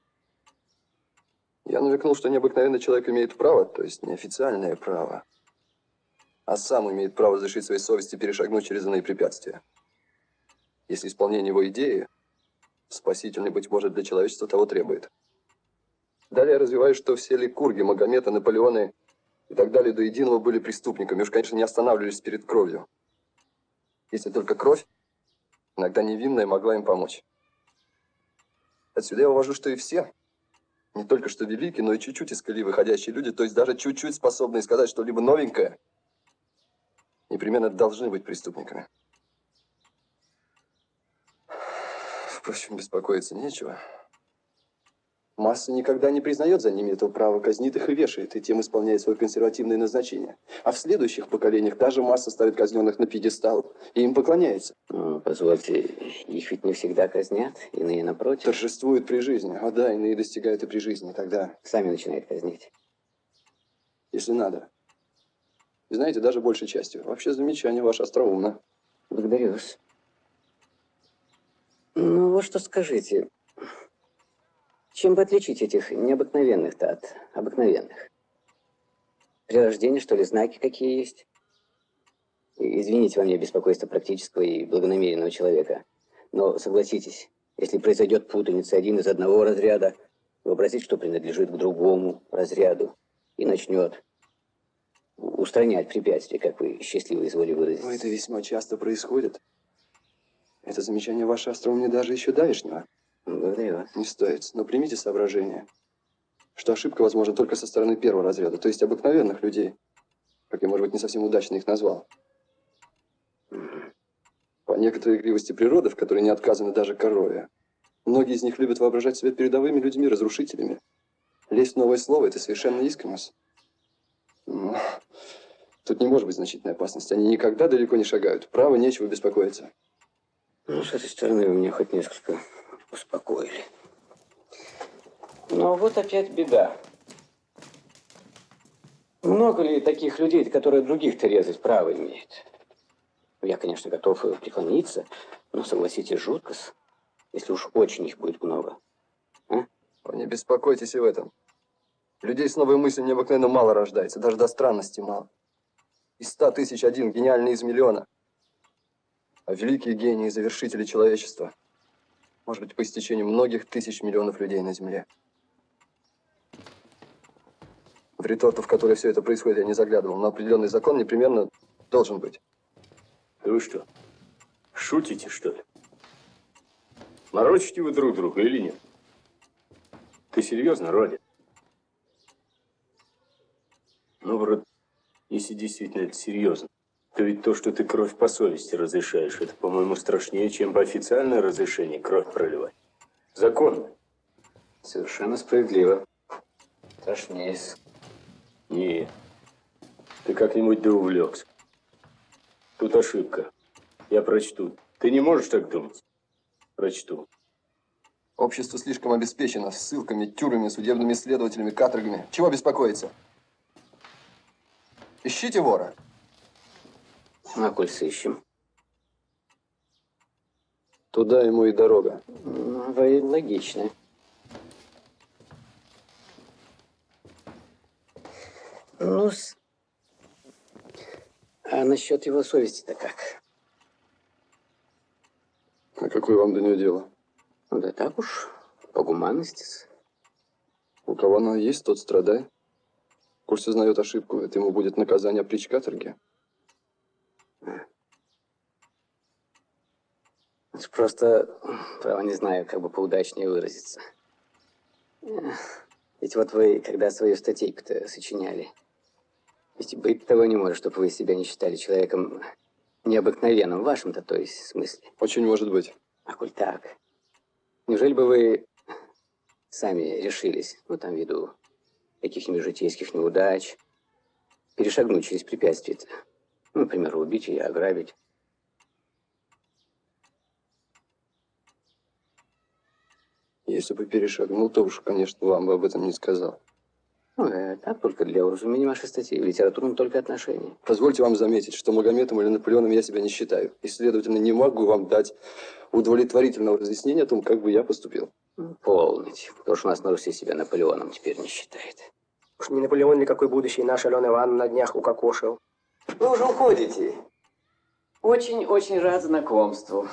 Я намекнул, что необыкновенный человек имеет право, то есть неофициальное право, а сам имеет право разрешить своей совести перешагнуть через иные препятствия. Если исполнение его идеи, спасительный, быть может, для человечества того требует. Далее я развиваю, что все ликурги, Магометы, Наполеоны и так далее до единого были преступниками. Уж, конечно, не останавливались перед кровью. Если только кровь, иногда невинная, могла им помочь. Отсюда я увожу, что и все, не только что великие, но и чуть-чуть из колеи выходящие люди, то есть даже чуть-чуть способные сказать что-либо новенькое, непременно должны быть преступниками. Впрочем, беспокоиться нечего. Масса никогда не признает за ними этого права, казнит их и вешает, и тем исполняет свое консервативное назначение. А в следующих поколениях даже масса ставит казненных на пьедестал и им поклоняется. Ну, позвольте, их ведь не всегда казнят, иные напротив. Торжествуют при жизни. А да, иные достигают и при жизни. Тогда сами начинают казнить. Если надо. И знаете, даже большей частью. Вообще замечание ваше остроумно. Благодарю вас. Ну, вот что скажите. Чем вы отличите этих необыкновенных-то от обыкновенных? При рождении, что ли, знаки какие есть? Извините во мне беспокойство практического и благонамеренного человека. Но согласитесь, если произойдет путаница один из одного разряда, вообразить, что принадлежит к другому разряду, и начнет устранять препятствия, как вы счастливо изволили выразиться. Но это весьма часто происходит. Это замечание ваше остроумнее даже еще давешнего. Благодарю вас. Не стоит. Но примите соображение, что ошибка возможна только со стороны первого разряда, то есть обыкновенных людей, как я, может быть, не совсем удачно их назвал. По некоторой игривости природы, в которой не отказано даже корове, многие из них любят воображать себя передовыми людьми, разрушителями. Лезть в новое слово – это совершенно искренность. Но тут не может быть значительной опасности. Они никогда далеко не шагают. Право, нечего беспокоиться. Ну, с этой стороны вы меня хоть несколько успокоили. Но вот опять беда. Много ли таких людей, которые других-то резать право имеют? Я, конечно, готов преклониться, но, согласитесь, жутко, если уж очень их будет много. А? Не беспокойтесь и в этом. Людей с новой мыслью необыкновенно мало рождается, даже до странности мало. Из 100 тысяч один гениальный из миллиона. А великие гении, завершители человечества, может быть, по истечению многих тысяч миллионов людей на Земле. В реторту, в которой все это происходит, я не заглядывал, но определенный закон непременно должен быть. Да вы что, шутите, что ли? Морочите вы друг друга или нет? Ты серьезно, Родя? Ну, вроде, если действительно это серьезно, то ведь то, что ты кровь по совести разрешаешь, это, по-моему, страшнее, чем по официальное разрешение кровь проливать. Законно. Совершенно справедливо. Страшнее. Нет. Ты как-нибудь да увлекся. Тут ошибка. Я прочту. Ты не можешь так думать? Прочту. Общество слишком обеспечено ссылками, тюрьмами, судебными следователями, каторгами. Чего беспокоиться? Ищите вора. А коль сыщем? Туда ему и дорога. Вы логично. Ну-с. А насчет его совести-то как? А какое вам до нее дело? Ну да так уж, по гуманности. У кого она есть, тот страдай. Коль сознает ошибку, это ему будет наказание притч каторги. Просто, право, не знаю, как бы поудачнее выразиться. Ведь вот вы, когда свою статейку-то сочиняли, ведь быть того не может, чтобы вы себя не считали человеком необыкновенным, в вашем-то, то есть, смысле. Очень может быть. А коль так, неужели бы вы сами решились, ну, там, ввиду каких-нибудь житейских неудач, перешагнуть через препятствия-то? Ну, например, убить или ограбить. Если бы перешагнул, то уж, конечно, вам бы об этом не сказал. Ну, так, только для уразумения вашей статьи. В литературном только отношении. Позвольте вам заметить, что Магометом или Наполеоном я себя не считаю. И, следовательно, не могу вам дать удовлетворительного разъяснения о том, как бы я поступил. Полностью. Потому что у нас на Руси себя Наполеоном теперь не считает. Уж не Наполеон ли какой будущий наш Алена Ивановна на днях укокошил? Вы уже уходите. Очень-очень рад знакомству.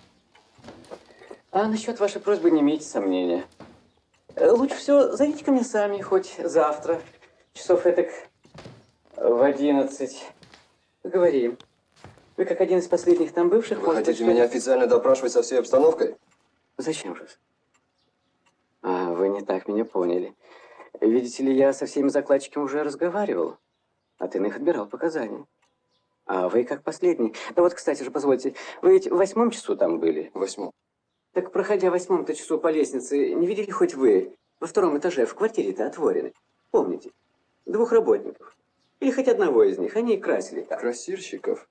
А насчет вашей просьбы не имейте сомнения. Лучше всего зайдите ко мне сами, хоть завтра. Часов этак в 11. Поговорим. Вы как один из последних там бывших... Вы хотите меня официально допрашивать со всей обстановкой? Зачем же? А, вы не так меня поняли. Видите ли, я со всеми закладчиками уже разговаривал. От иных отбирал показания. А вы как последний. Да вот, кстати же, позвольте, вы ведь в 8 часу там были? В 8. Так, проходя в 8-то часу по лестнице, не видели хоть вы во 2-м этаже в квартире-то отворены? Помните? 2 работников. Или хоть одного из них. Они и красили там. Красильщиков?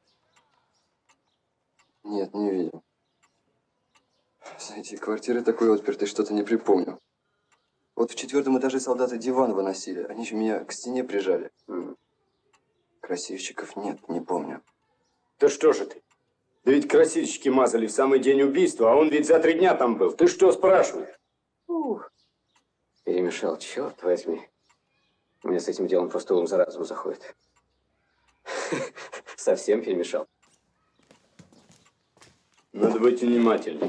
Нет, не видел. Знаете, квартиры такой отпертой, что-то не припомню. Вот в 4-м этаже солдаты диван выносили. Они же меня к стене прижали. Красильщиков нет, не помню. Да что же ты? Да ведь красильщики мазали в самый день убийства, а он ведь за 3 дня там был. Ты что спрашиваешь? Перемешал, черт возьми. У меня с этим делом просто ум за разум заходит. Совсем перемешал. Надо быть внимательнее.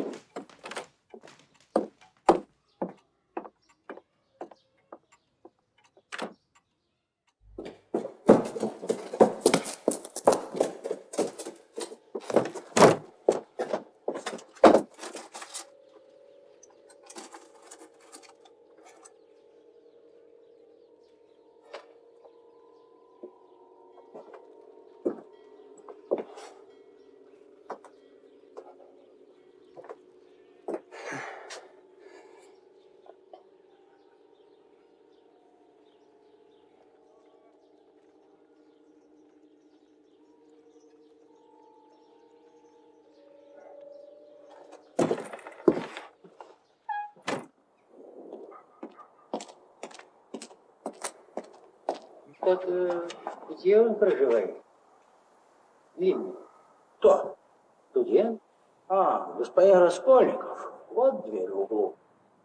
Так, где он проживает? Длинный. Кто? Студент? А, господин Раскольников. Вот дверь в углу.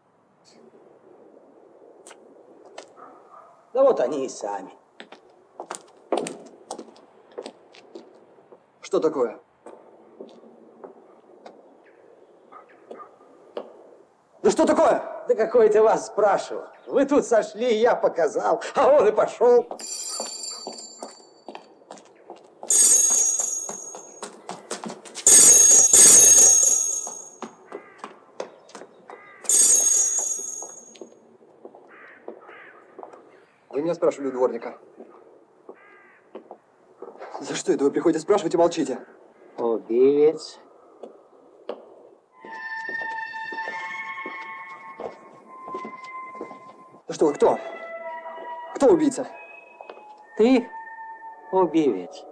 Да вот они и сами. Что такое? Да что такое? Да какой ты вас спрашивал? Вы тут сошли, я показал, а он и пошел. Вы меня спрашивали у дворника. За что это вы приходите спрашивать и молчите? Убивец. Да что вы, кто? Кто убийца? Ты убивец.